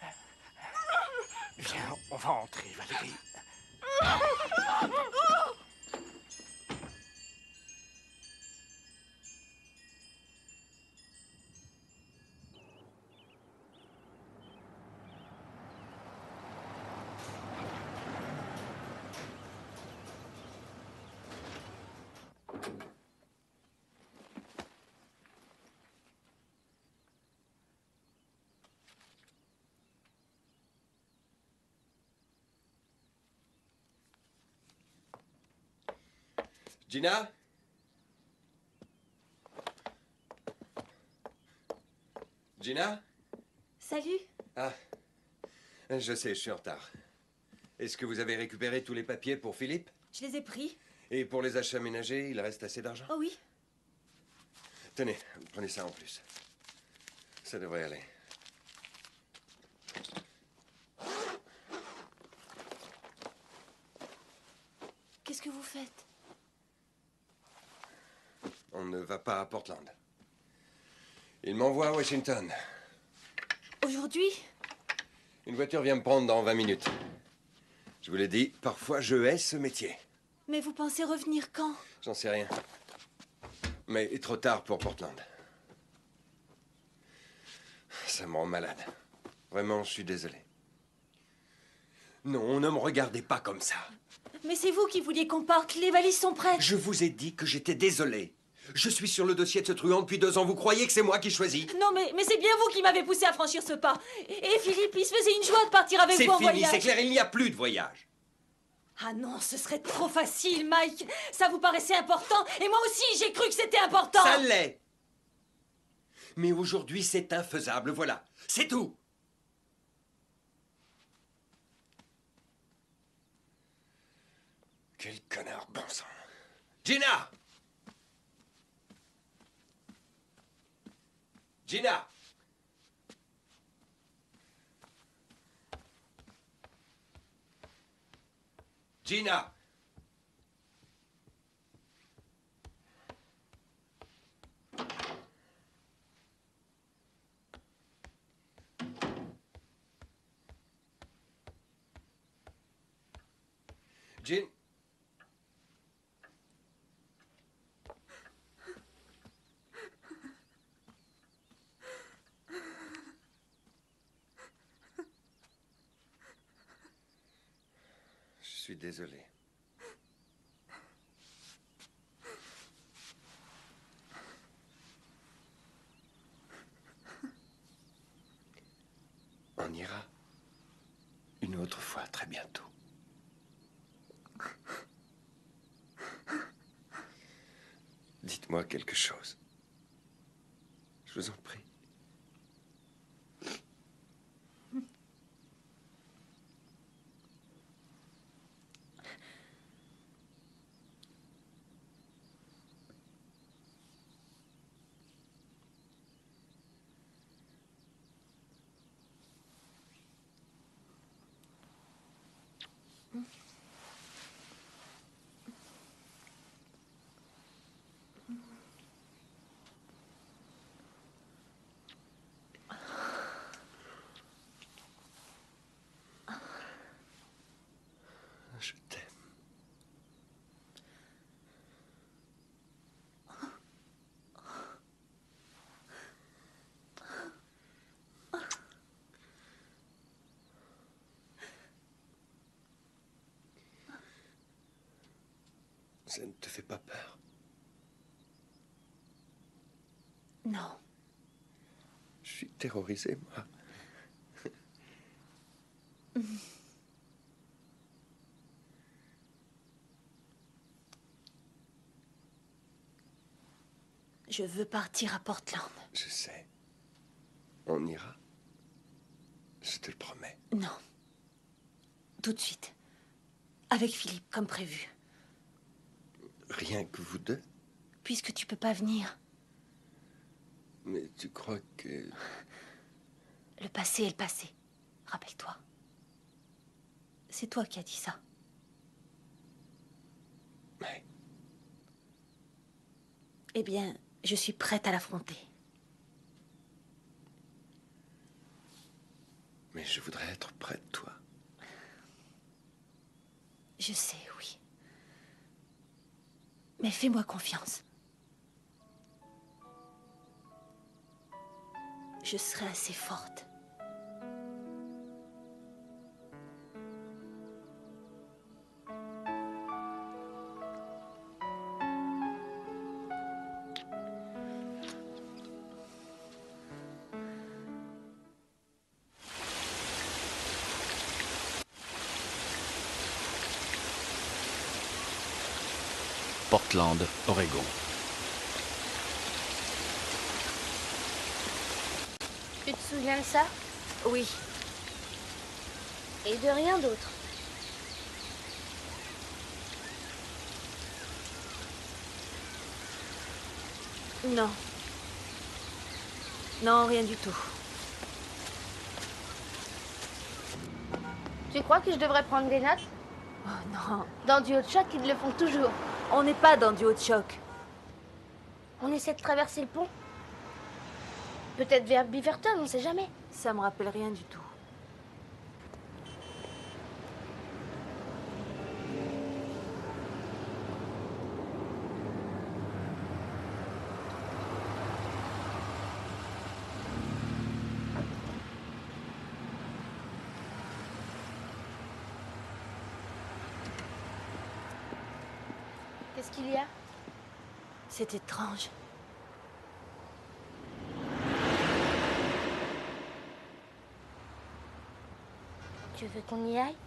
S14: Viens, on va entrer, Valérie.
S4: Gina? Gina?
S5: Salut.
S4: Ah, je sais, je suis en retard. Est-ce que vous avez récupéré tous les papiers pour Philippe?
S5: Je les ai pris.
S4: Et pour les achats ménagers, il reste assez d'argent?
S5: Oh oui.
S4: Tenez, prenez ça en plus. Ça devrait aller.
S5: Qu'est-ce que vous faites?
S4: On ne va pas à Portland. Il m'envoie à Washington.
S5: Aujourd'hui?
S4: Une voiture vient me prendre dans vingt minutes. Je vous l'ai dit, parfois je hais ce métier.
S5: Mais vous pensez revenir quand?
S4: J'en sais rien. Mais trop tard pour Portland. Ça me rend malade. Vraiment, je suis désolé. Non, ne me regardez pas comme ça.
S5: Mais c'est vous qui vouliez qu'on parte. Les valises sont prêtes.
S4: Je vous ai dit que j'étais désolé. Je suis sur le dossier de ce truand depuis deux ans. Vous croyez que c'est moi qui choisis?
S5: Non, mais, mais c'est bien vous qui m'avez poussé à franchir ce pas. Et, et Philippe, il se faisait une joie de partir avec vous en
S4: C'est fini,
S5: voyage.
S4: c'est clair, il n'y a plus de voyage.
S5: Ah non, ce serait trop facile, Mike. Ça vous paraissait important. Et moi aussi, j'ai cru que c'était important.
S4: Ça l'est. Mais aujourd'hui, c'est infaisable, voilà. C'est tout. Quel connard, bon sang. Gina! Gina! Gina! Gin... Je suis désolé. On ira une une autre fois, très bientôt. Dites-moi quelque chose. Je vous en prie. Je t'aime. Ça ne te fait pas peur?
S5: Non.
S4: Je suis terrorisé, moi.
S5: Je veux partir à Portland.
S4: Je sais. On ira. Je te le promets.
S5: Non. Tout de suite. Avec Philippe, comme prévu.
S4: Rien que vous deux?
S5: Puisque tu peux pas venir.
S4: Mais tu crois que...
S5: Le passé est le passé. Rappelle-toi. C'est toi qui as dit ça.
S4: Oui.
S5: Eh bien, je suis prête à l'affronter.
S4: Mais je voudrais être près de toi.
S5: Je sais, oui. Mais fais-moi confiance. Je serai assez forte.
S1: Portland, Oregon.
S3: Tu te souviens de ça?
S5: Oui.
S3: Et de rien d'autre?
S5: Non. Non, rien du tout.
S3: Tu crois que je devrais prendre des notes?
S5: Oh non.
S3: Dans du haut de choc, ils le font toujours.
S5: On n'est pas dans du haut de choc.
S3: On essaie de traverser le pont. Peut-être vers Beaverton, on sait jamais.
S5: Ça me rappelle rien du tout.
S3: Qu'est-ce qu'il y a?
S5: C'est étrange.
S3: Tu veux qu'on y aille?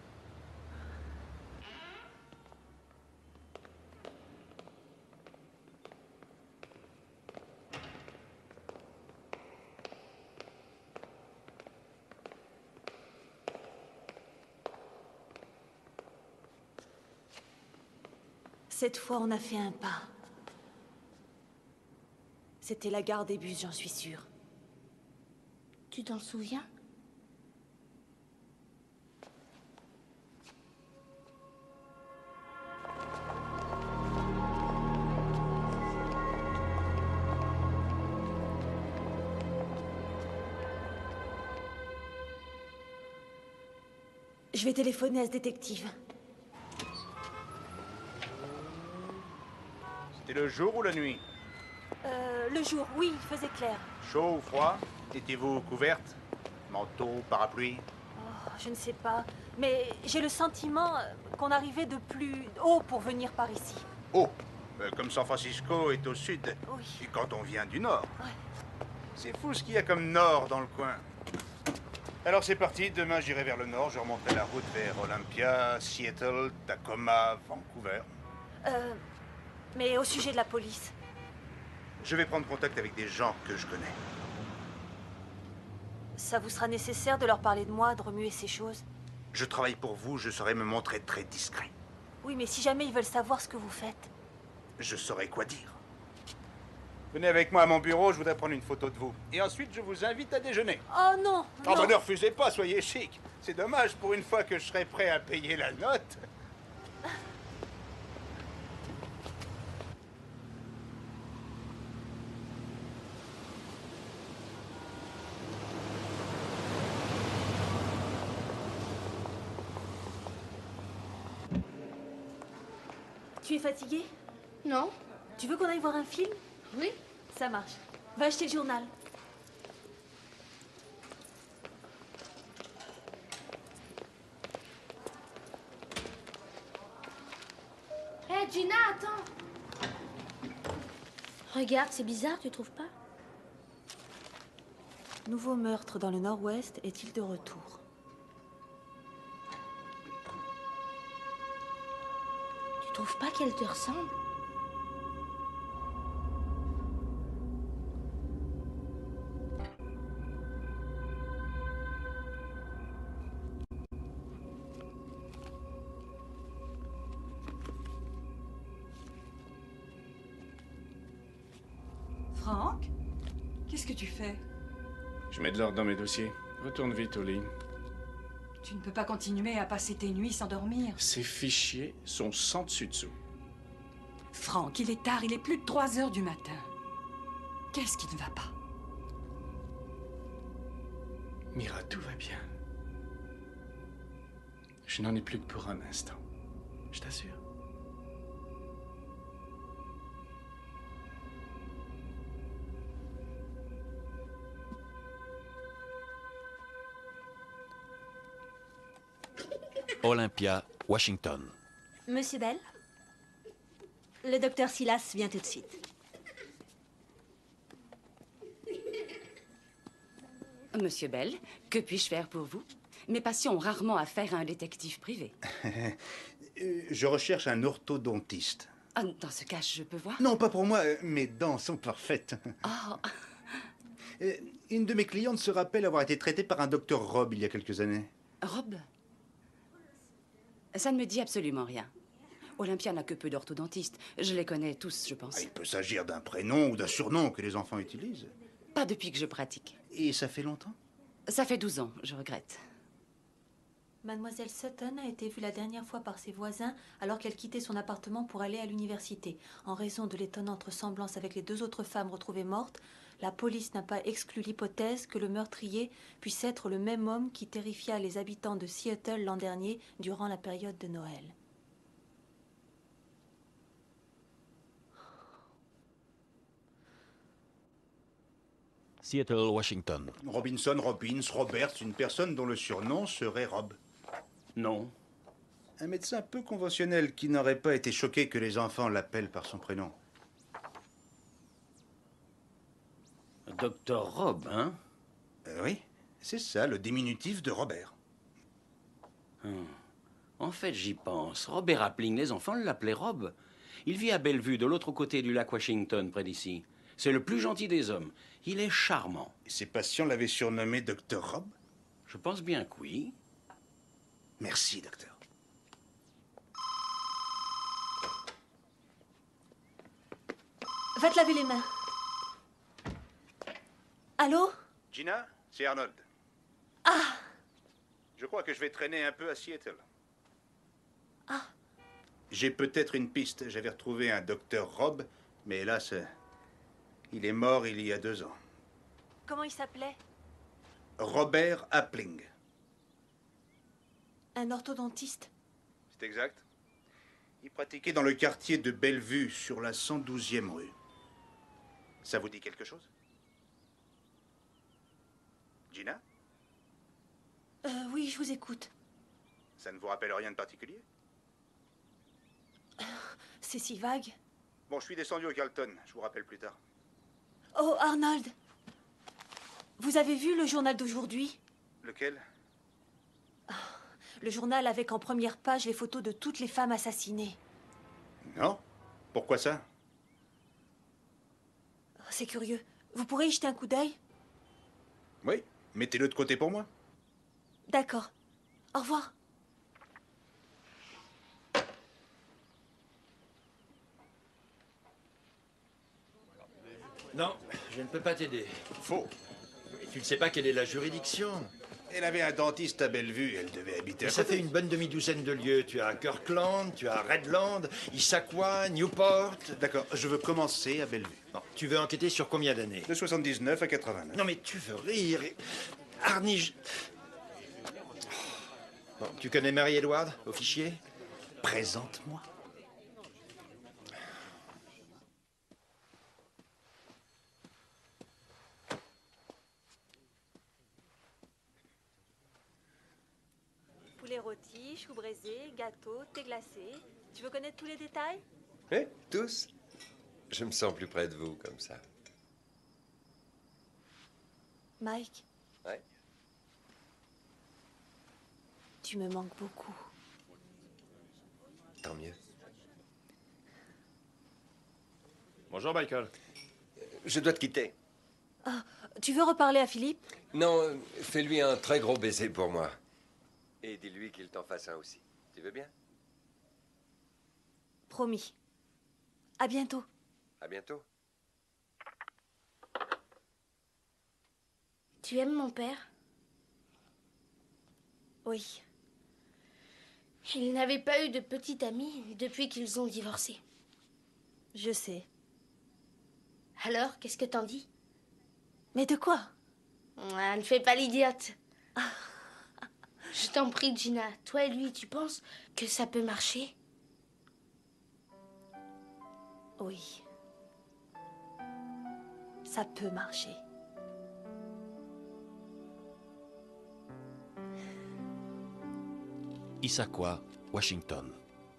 S5: Cette fois, on a fait un pas. C'était la gare des bus, j'en suis sûre.
S3: Tu t'en souviens?
S5: Je vais téléphoner à ce détective.
S15: C'était le jour ou la nuit?
S5: Euh, le jour, oui, il faisait clair.
S15: Chaud ou froid? Étiez-vous couverte? Manteau, parapluie?
S5: Oh, je ne sais pas, mais j'ai le sentiment qu'on arrivait de plus haut pour venir par ici.
S15: Oh, euh, comme San Francisco est au sud.
S5: Oui.
S15: Et quand on vient du nord.
S5: Ouais.
S15: C'est fou ce qu'il y a comme nord dans le coin. Alors c'est parti, demain j'irai vers le nord, je remonterai la route vers Olympia, Seattle, Tacoma, Vancouver.
S5: Euh... Mais au sujet de la police.
S15: Je vais prendre contact avec des gens que je connais.
S5: Ça vous sera nécessaire de leur parler de moi, de remuer ces choses?
S15: Je travaille pour vous, je saurai me montrer très discret.
S5: Oui, mais si jamais ils veulent savoir ce que vous faites.
S15: Je saurai quoi dire. Venez avec moi à mon bureau, je voudrais prendre une photo de vous. Et ensuite, je vous invite à déjeuner.
S5: Oh non,
S15: Ah
S5: non.
S15: bah ne refusez pas, soyez chic. C'est dommage, pour une fois que je serai prêt à payer la note.
S5: Tu es fatigué?
S3: Non.
S5: Tu veux qu'on aille voir un film?
S3: Oui.
S5: Ça marche. Va acheter le journal.
S3: Hé, hey, Gina, attends. Regarde, c'est bizarre, tu trouves pas?
S5: Nouveau meurtre dans le nord-ouest est-il de retour?
S3: Tu trouves pas qu'elle te ressemble?
S8: Franck? Qu'est-ce que tu fais?
S7: Je mets de l'ordre dans mes dossiers. Retourne vite au lit.
S8: Tu ne peux pas continuer à passer tes nuits sans dormir.
S7: Ces fichiers sont sans dessus-dessous.
S8: Franck, il est tard, il est plus de trois heures du matin. Qu'est-ce qui ne va pas?
S7: Mira, tout va bien. Je n'en ai plus que pour un instant. Je t'assure.
S1: Olympia, Washington.
S13: Monsieur Bell? Le docteur Silas vient tout de suite.
S9: Monsieur Bell, que puis-je faire pour vous? Mes patients ont rarement affaire à un détective privé.
S15: Je recherche un orthodontiste.
S9: Ah, dans ce cas, je peux voir?
S15: Non, pas pour moi, mes dents sont parfaites.
S9: Oh.
S15: Une de mes clientes se rappelle avoir été traitée par un docteur Rob il y a quelques années.
S9: Rob? Ça ne me dit absolument rien. Olympia n'a que peu d'orthodontistes. Je les connais tous, je pense.
S15: Ah, il peut s'agir d'un prénom ou d'un surnom que les enfants utilisent.
S9: Pas depuis que je pratique.
S15: Et ça fait longtemps?
S9: Ça fait douze ans, je regrette.
S5: Mademoiselle Sutton a été vue la dernière fois par ses voisins alors qu'elle quittait son appartement pour aller à l'université. En raison de l'étonnante ressemblance avec les deux autres femmes retrouvées mortes, la police n'a pas exclu l'hypothèse que le meurtrier puisse être le même homme qui terrifia les habitants de Seattle l'an dernier durant la période de Noël.
S1: Seattle, Washington.
S15: Robinson, Robbins, Roberts, une personne dont le surnom serait Rob.
S11: Non.
S15: Un médecin peu conventionnel qui n'aurait pas été choqué que les enfants l'appellent par son prénom.
S11: Docteur Rob, hein?
S15: Euh, oui, c'est ça, le diminutif de Robert.
S11: Hum. En fait, j'y pense. Robert Appling, les enfants l'appelaient Rob. Il vit à Bellevue, de l'autre côté du lac Washington, près d'ici. C'est le plus gentil des hommes. Il est charmant.
S15: Et ses patients l'avaient surnommé Docteur Rob?
S11: Je pense bien que oui.
S15: Merci, docteur.
S5: Va te laver les mains. Allô?
S15: Gina, c'est Arnold.
S5: Ah!
S15: Je crois que je vais traîner un peu à Seattle.
S5: Ah!
S15: J'ai peut-être une piste. J'avais retrouvé un docteur Rob, mais hélas, il est mort il y a deux ans.
S5: Comment il s'appelait?
S15: Robert Appling.
S5: Un orthodontiste?
S15: C'est exact. Il pratiquait dans le quartier de Bellevue, sur la cent douzième rue. Ça vous dit quelque chose? Gina?
S5: Euh, oui, je vous écoute.
S15: Ça ne vous rappelle rien de particulier?
S5: C'est si vague.
S15: Bon, je suis descendu au Carlton. Je vous rappelle plus tard.
S5: Oh, Arnold! Vous avez vu le journal d'aujourd'hui?
S15: Lequel?
S5: Le journal avec en première page les photos de toutes les femmes assassinées.
S15: Non? Pourquoi ça?
S5: C'est curieux. Vous pourrez y jeter un coup d'œil?
S15: Oui, mettez-le de côté pour moi.
S5: D'accord. Au revoir.
S16: Non, je ne peux pas t'aider.
S15: Faux.
S16: Et tu ne sais pas quelle est la juridiction.
S15: Elle avait un dentiste à Bellevue, elle devait habiter à
S16: Mais ça
S15: côté.
S16: fait une bonne demi-douzaine de lieux. Tu as Kirkland, tu as Redland, Issaquah, Newport.
S15: D'accord, je veux commencer à Bellevue.
S16: Bon, tu veux enquêter sur combien d'années?
S15: De soixante-dix-neuf à quatre-vingt-neuf.
S16: Non mais tu veux rire. Arnie... je- Bon, tu connais Mary-Edward, au fichier?
S15: Présente-moi.
S5: Poulet rôti, choux braisés, gâteau, thé glacé. Tu veux connaître tous les détails?
S4: Eh, tous? Je me sens plus près de vous, comme ça.
S5: Mike,
S4: Ouais.
S5: tu me manques beaucoup.
S4: Tant mieux.
S7: Bonjour, Michael.
S4: Je dois te quitter.
S5: Ah, tu veux reparler à Philippe?
S4: Non, euh, fais-lui un très gros baiser pour moi. Et dis-lui qu'il t'en fasse un aussi. Tu veux bien?
S5: Promis. À bientôt.
S4: À bientôt.
S3: Tu aimes mon père?
S5: Oui.
S3: Il n'avait pas eu de petite amie depuis qu'ils ont divorcé.
S5: Je sais.
S3: Alors, qu'est-ce que t'en dis?
S5: Mais de quoi?
S3: Ah, ne fais pas l'idiote. Je t'en prie, Gina. Toi et lui, tu penses que ça peut marcher?
S5: Oui. Ça peut marcher.
S1: Issaquah, Washington.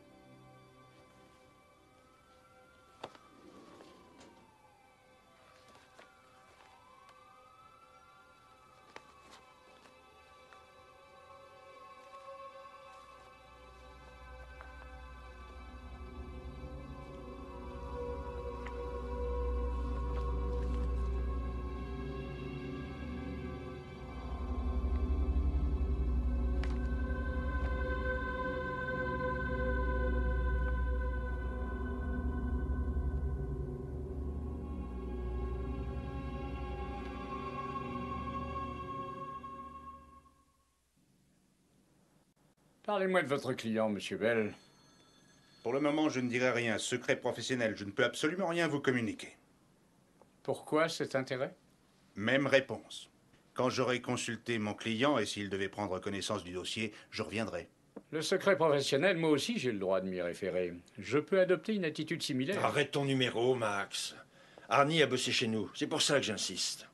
S7: Parlez-moi de votre client, Monsieur Bell.
S15: Pour le moment, je ne dirai rien. Secret professionnel, je ne peux absolument rien vous communiquer.
S7: Pourquoi cet intérêt?
S15: Même réponse. Quand j'aurai consulté mon client et s'il devait prendre connaissance du dossier, je reviendrai.
S7: Le secret professionnel, moi aussi, j'ai le droit de m'y référer. Je peux adopter une attitude similaire.
S16: Arrête ton numéro, Max. Arnie a bossé chez nous. C'est pour ça que j'insiste.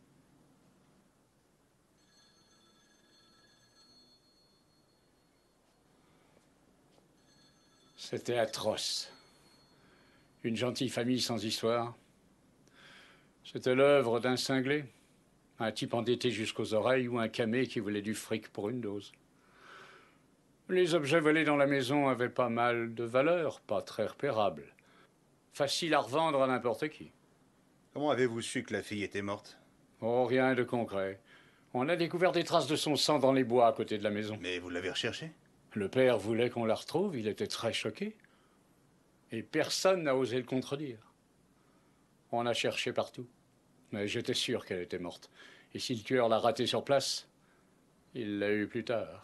S7: C'était atroce. Une gentille famille sans histoire. C'était l'œuvre d'un cinglé. Un type endetté jusqu'aux oreilles ou un camé qui voulait du fric pour une dose. Les objets volés dans la maison avaient pas mal de valeur, pas très repérables. Facile à revendre à n'importe qui.
S15: Comment avez-vous su que la fille était morte?
S7: Oh, rien de concret. On a découvert des traces de son sang dans les bois à côté de la maison.
S15: Mais vous l'avez recherchée?
S7: Le père voulait qu'on la retrouve, il était très choqué. Et personne n'a osé le contredire. On a cherché partout. Mais j'étais sûr qu'elle était morte. Et si le tueur l'a ratée sur place, il l'a eue plus tard.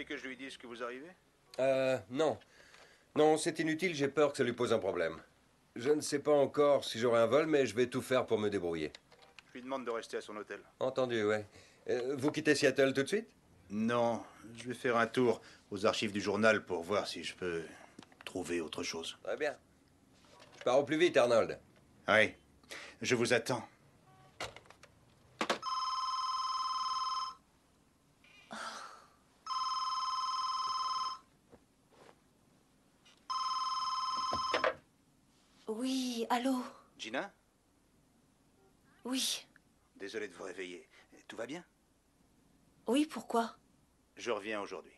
S15: que je lui dise que vous arrivez?
S4: Euh, non. Non, c'est inutile, j'ai peur que ça lui pose un problème. Je ne sais pas encore si j'aurai un vol, mais je vais tout faire pour me débrouiller.
S15: Je lui demande de rester à son hôtel.
S4: Entendu, ouais. Euh, vous quittez Seattle tout de suite?
S15: Non, je vais faire un tour aux archives du journal pour voir si je peux trouver autre chose.
S4: Très bien. Je pars au plus vite, Arnold.
S15: Oui, je vous attends.
S5: Oui, allô?
S15: Gina?
S5: Oui.
S15: Désolé de vous réveiller. Tout va bien?
S5: Oui, pourquoi?
S15: Je reviens aujourd'hui.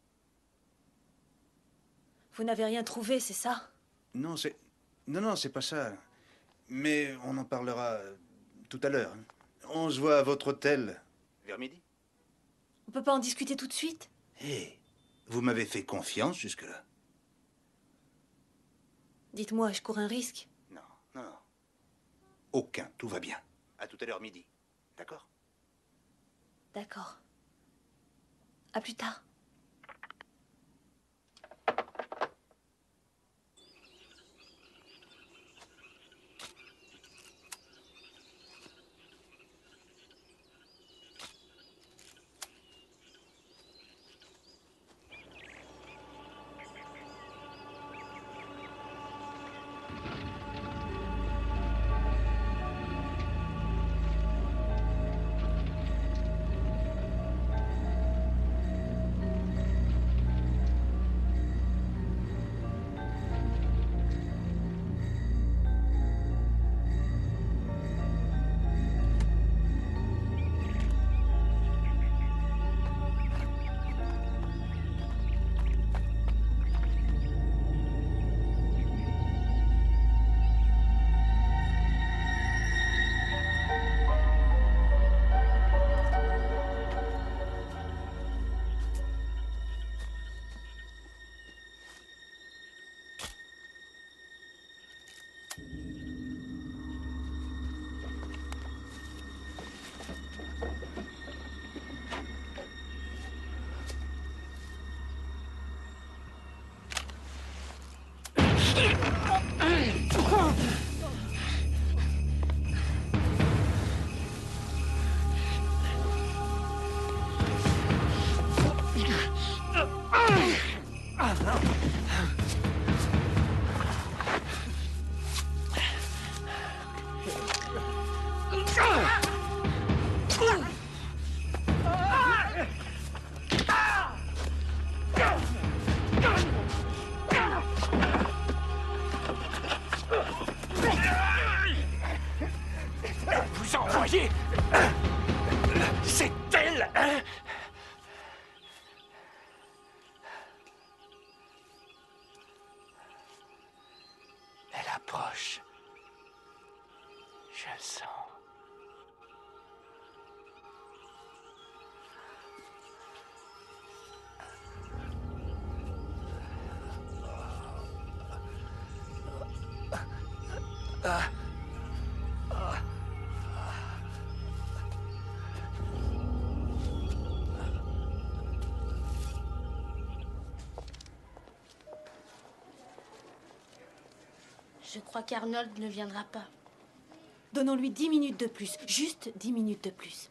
S5: Vous n'avez rien trouvé, c'est ça?
S15: Non, c'est... Non, non, c'est pas ça. Mais on en parlera tout à l'heure. On se voit à votre hôtel vers midi.
S5: On peut pas en discuter tout de suite?
S15: Hé, vous m'avez fait confiance jusque-là.
S5: Dites-moi, je cours un risque?
S15: Non, non, non. Aucun, tout va bien. À tout à l'heure midi. D'accord?
S5: D'accord. À plus tard.
S14: Vous envoyez... C'est elle, hein? Elle approche. Je le sens. Ah. Ah.
S3: Je crois qu'Arnold ne viendra pas.
S5: Donnons-lui dix minutes de plus. Juste dix minutes de plus.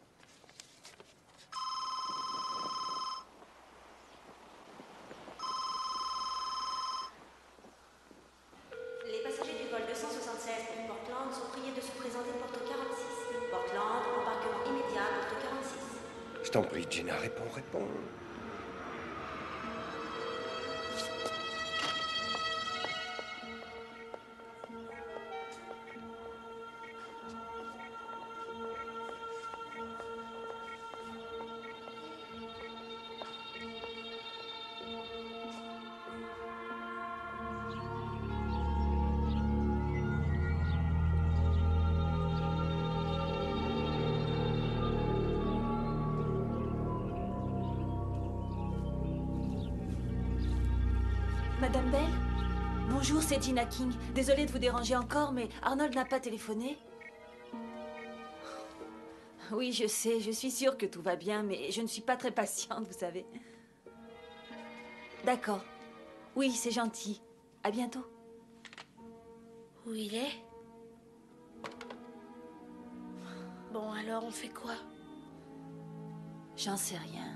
S13: Les passagers du vol deux cent soixante-seize pour Portland sont priés de se présenter porte quarante-six. Portland, embarquement immédiat, porte quarante-six.
S4: Je t'en prie, Gina, réponds, réponds.
S5: Madame Bell? Bonjour, c'est Gina King. Désolée de vous déranger encore, mais Arnold n'a pas téléphoné. Oui, je sais, je suis sûre que tout va bien, mais je ne suis pas très patiente, vous savez. D'accord. Oui, c'est gentil. À bientôt.
S3: Où il est? Bon, alors on fait quoi?
S5: J'en sais rien.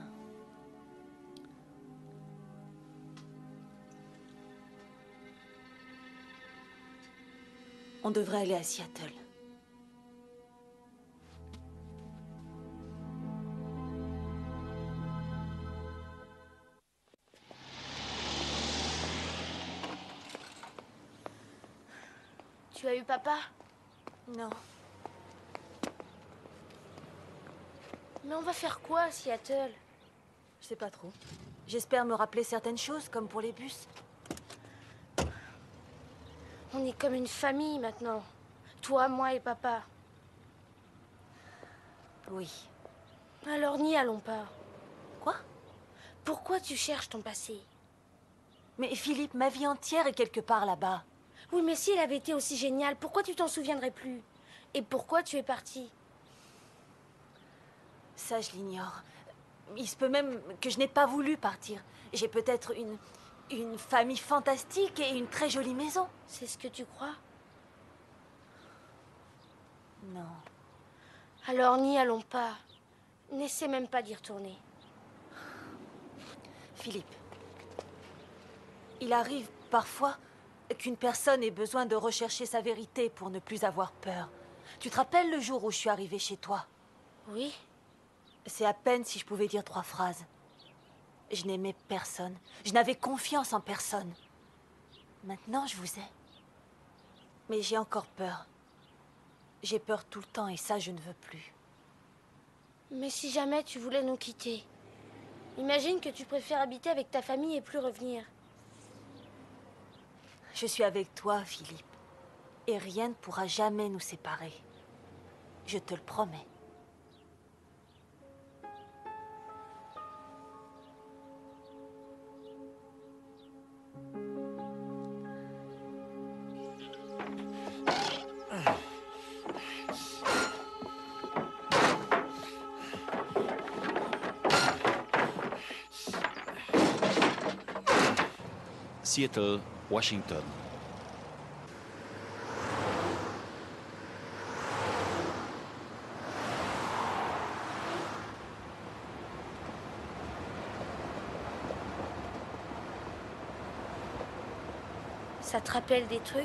S5: On devrait aller à Seattle.
S3: Tu as eu papa?
S5: Non.
S3: Mais on va faire quoi à Seattle?
S5: Je sais pas trop. J'espère me rappeler certaines choses, comme pour les bus.
S3: On est comme une famille maintenant. Toi, moi et papa.
S5: Oui.
S3: Alors n'y allons pas.
S5: Quoi?
S3: Pourquoi tu cherches ton passé?
S5: Mais Philippe, ma vie entière est quelque part là-bas.
S3: Oui, mais si elle avait été aussi géniale, pourquoi tu t'en souviendrais plus? Et pourquoi tu es parti?
S5: Ça, je l'ignore. Il se peut même que je n'ai pas voulu partir. J'ai peut-être une, une famille fantastique et une très jolie maison.
S3: C'est ce que tu crois?
S5: Non.
S3: Alors n'y allons pas. N'essaie même pas d'y retourner.
S5: Philippe, il arrive parfois qu'une personne ait besoin de rechercher sa vérité pour ne plus avoir peur. Tu te rappelles le jour où je suis arrivée chez toi?
S3: Oui.
S5: C'est à peine si je pouvais dire trois phrases. Je n'aimais personne. Je n'avais confiance en personne. Maintenant, je vous ai. Mais j'ai encore peur. J'ai peur tout le temps et ça, je ne veux plus.
S3: Mais si jamais tu voulais nous quitter, imagine que tu préfères habiter avec ta famille et plus revenir.
S5: Je suis avec toi, Philippe. Et rien ne pourra jamais nous séparer. Je te le promets.
S1: Seattle, Washington.
S3: Ça te rappelle des trucs?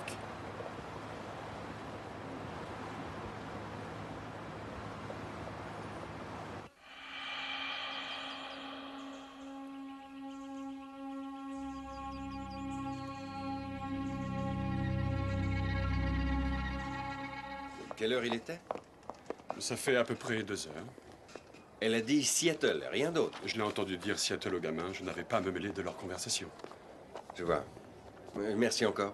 S4: Quelle heure il était?
S17: Ça fait à peu près deux heures.
S4: Elle a dit Seattle, rien d'autre.
S17: Je l'ai entendu dire Seattle aux gamins. Je n'avais pas à me mêler de leur conversation.
S4: Je vois. Euh, Merci encore.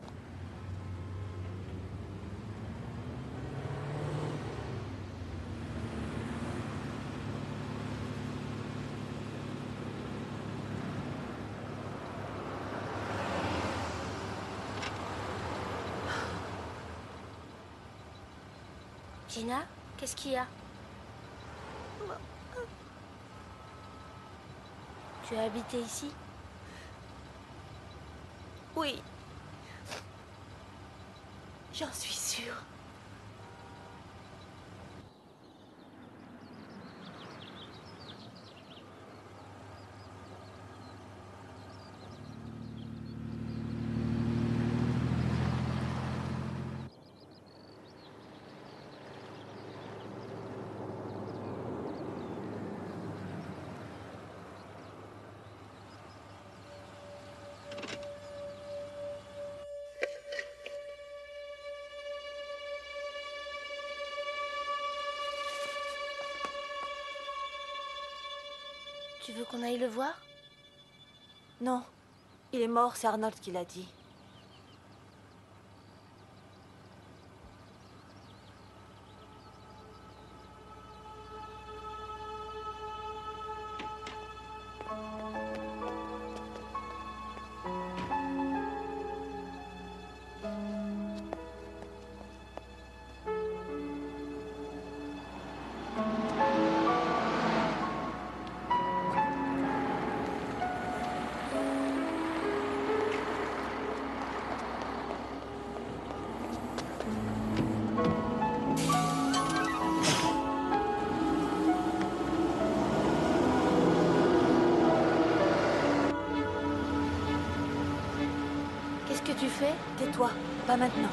S3: Gina, qu'est-ce qu'il y a? Tu as habité ici?
S5: Oui. J'en suis sûre.
S3: Tu veux qu'on aille le voir?
S5: Non. Il est mort, c'est Arnold qui l'a dit.
S3: que tu fais?
S5: Tais-toi, pas maintenant.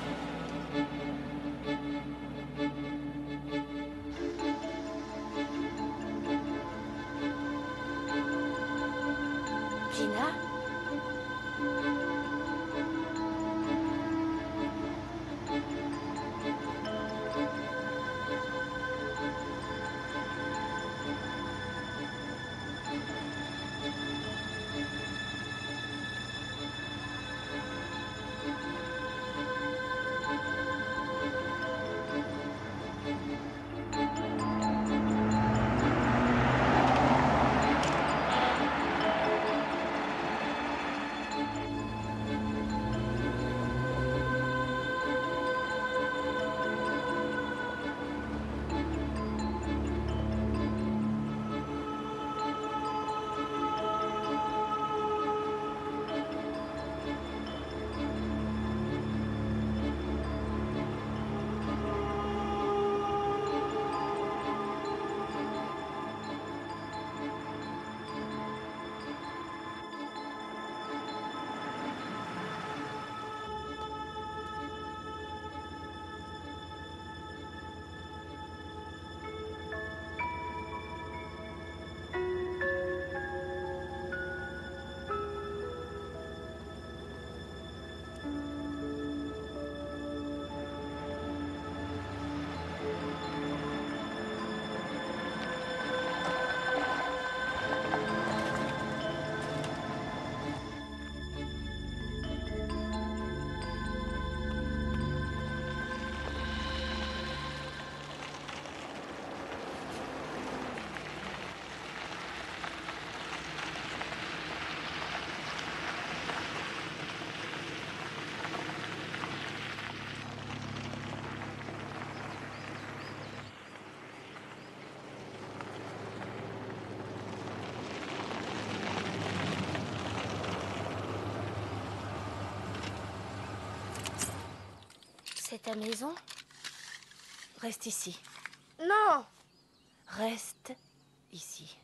S3: Gina? C'est ta maison?
S5: Reste ici.
S3: Non!
S5: Reste ici.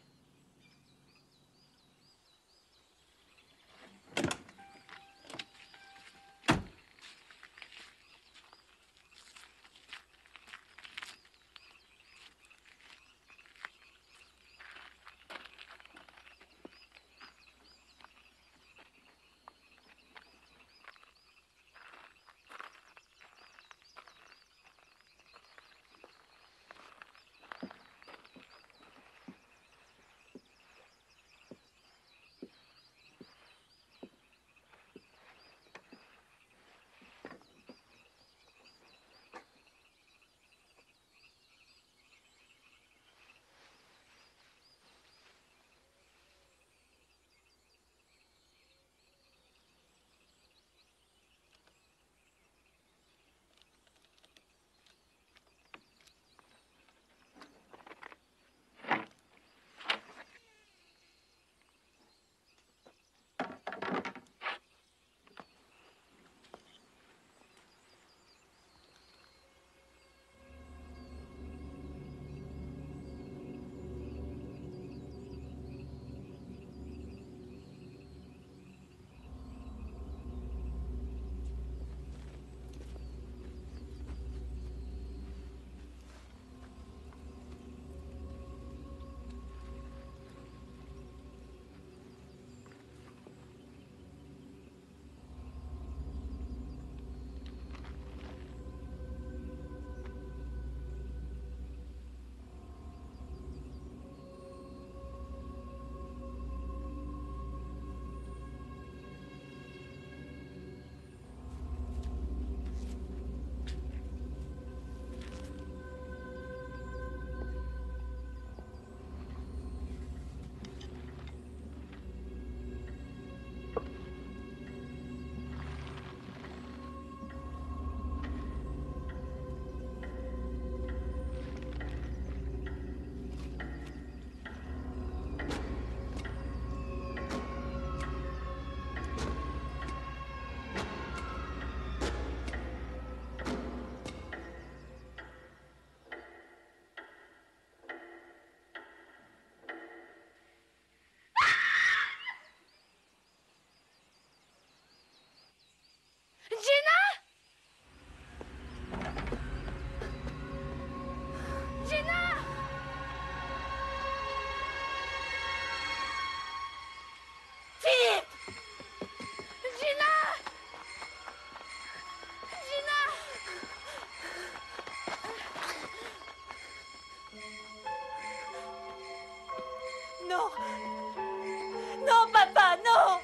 S5: papa, non!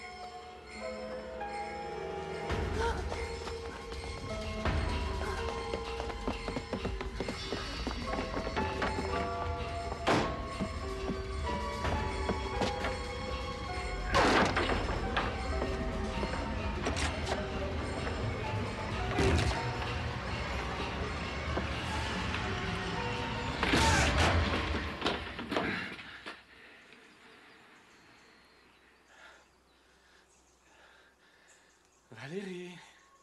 S14: Valérie.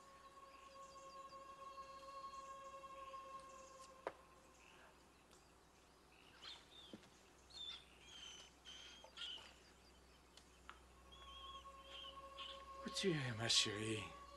S14: Où tu es, ma chérie?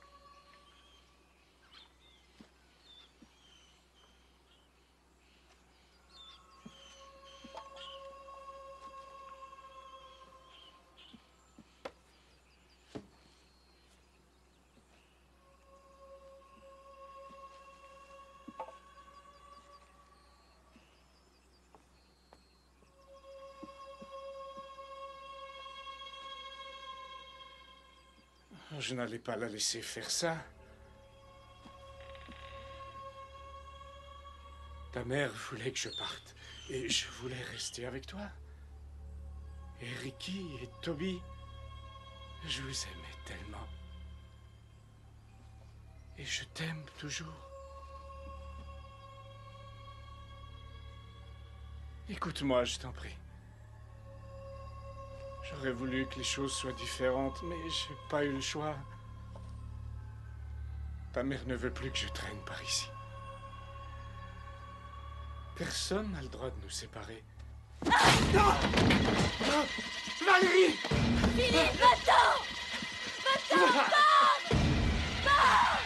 S14: Je n'allais pas la laisser faire ça. Ta mère voulait que je parte, et je voulais rester avec toi. Et Ricky et Toby, je vous aimais tellement. Et je t'aime toujours. Écoute-moi, je t'en prie. J'aurais voulu que les choses soient différentes, mais j'ai pas eu le choix. Ta mère ne veut plus que je traîne par ici. Personne n'a le droit de nous séparer.
S3: Non!
S14: Non! Valérie!
S3: Philippe, va-t'en! Va-t'en, pars! Pars!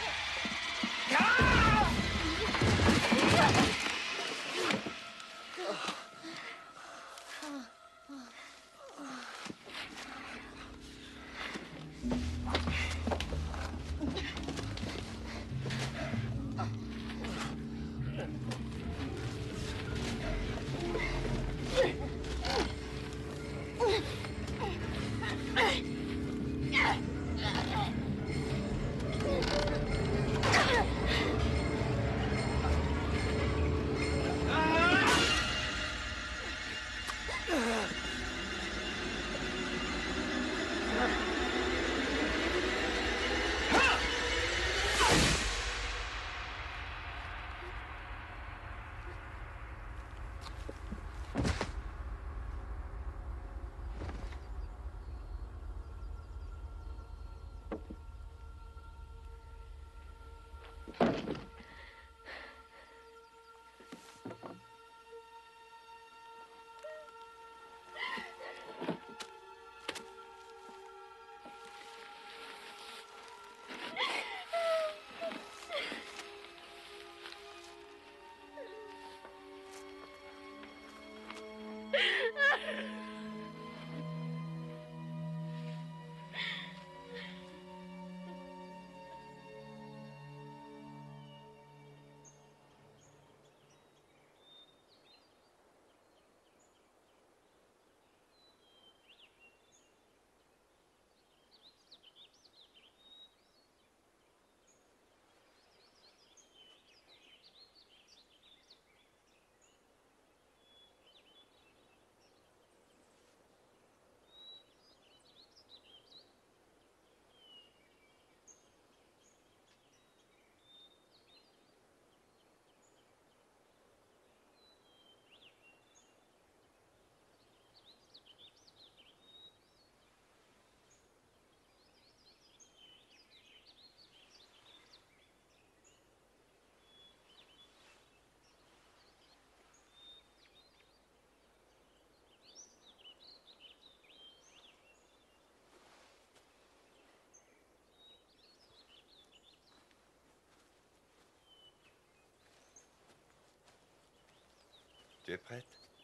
S4: Tu es prête?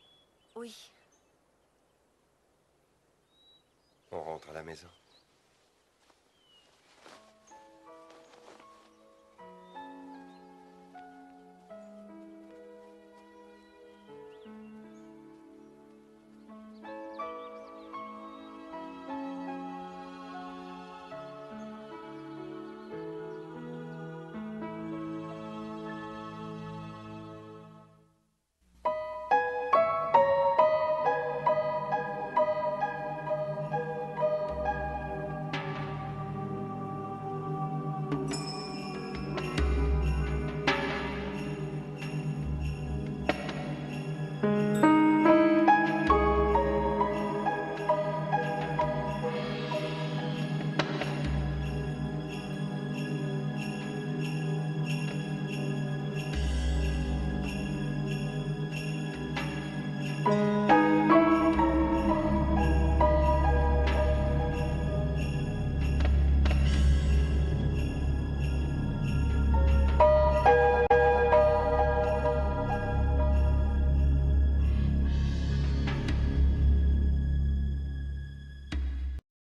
S3: Oui.
S4: On rentre à la maison.
S10: Bye.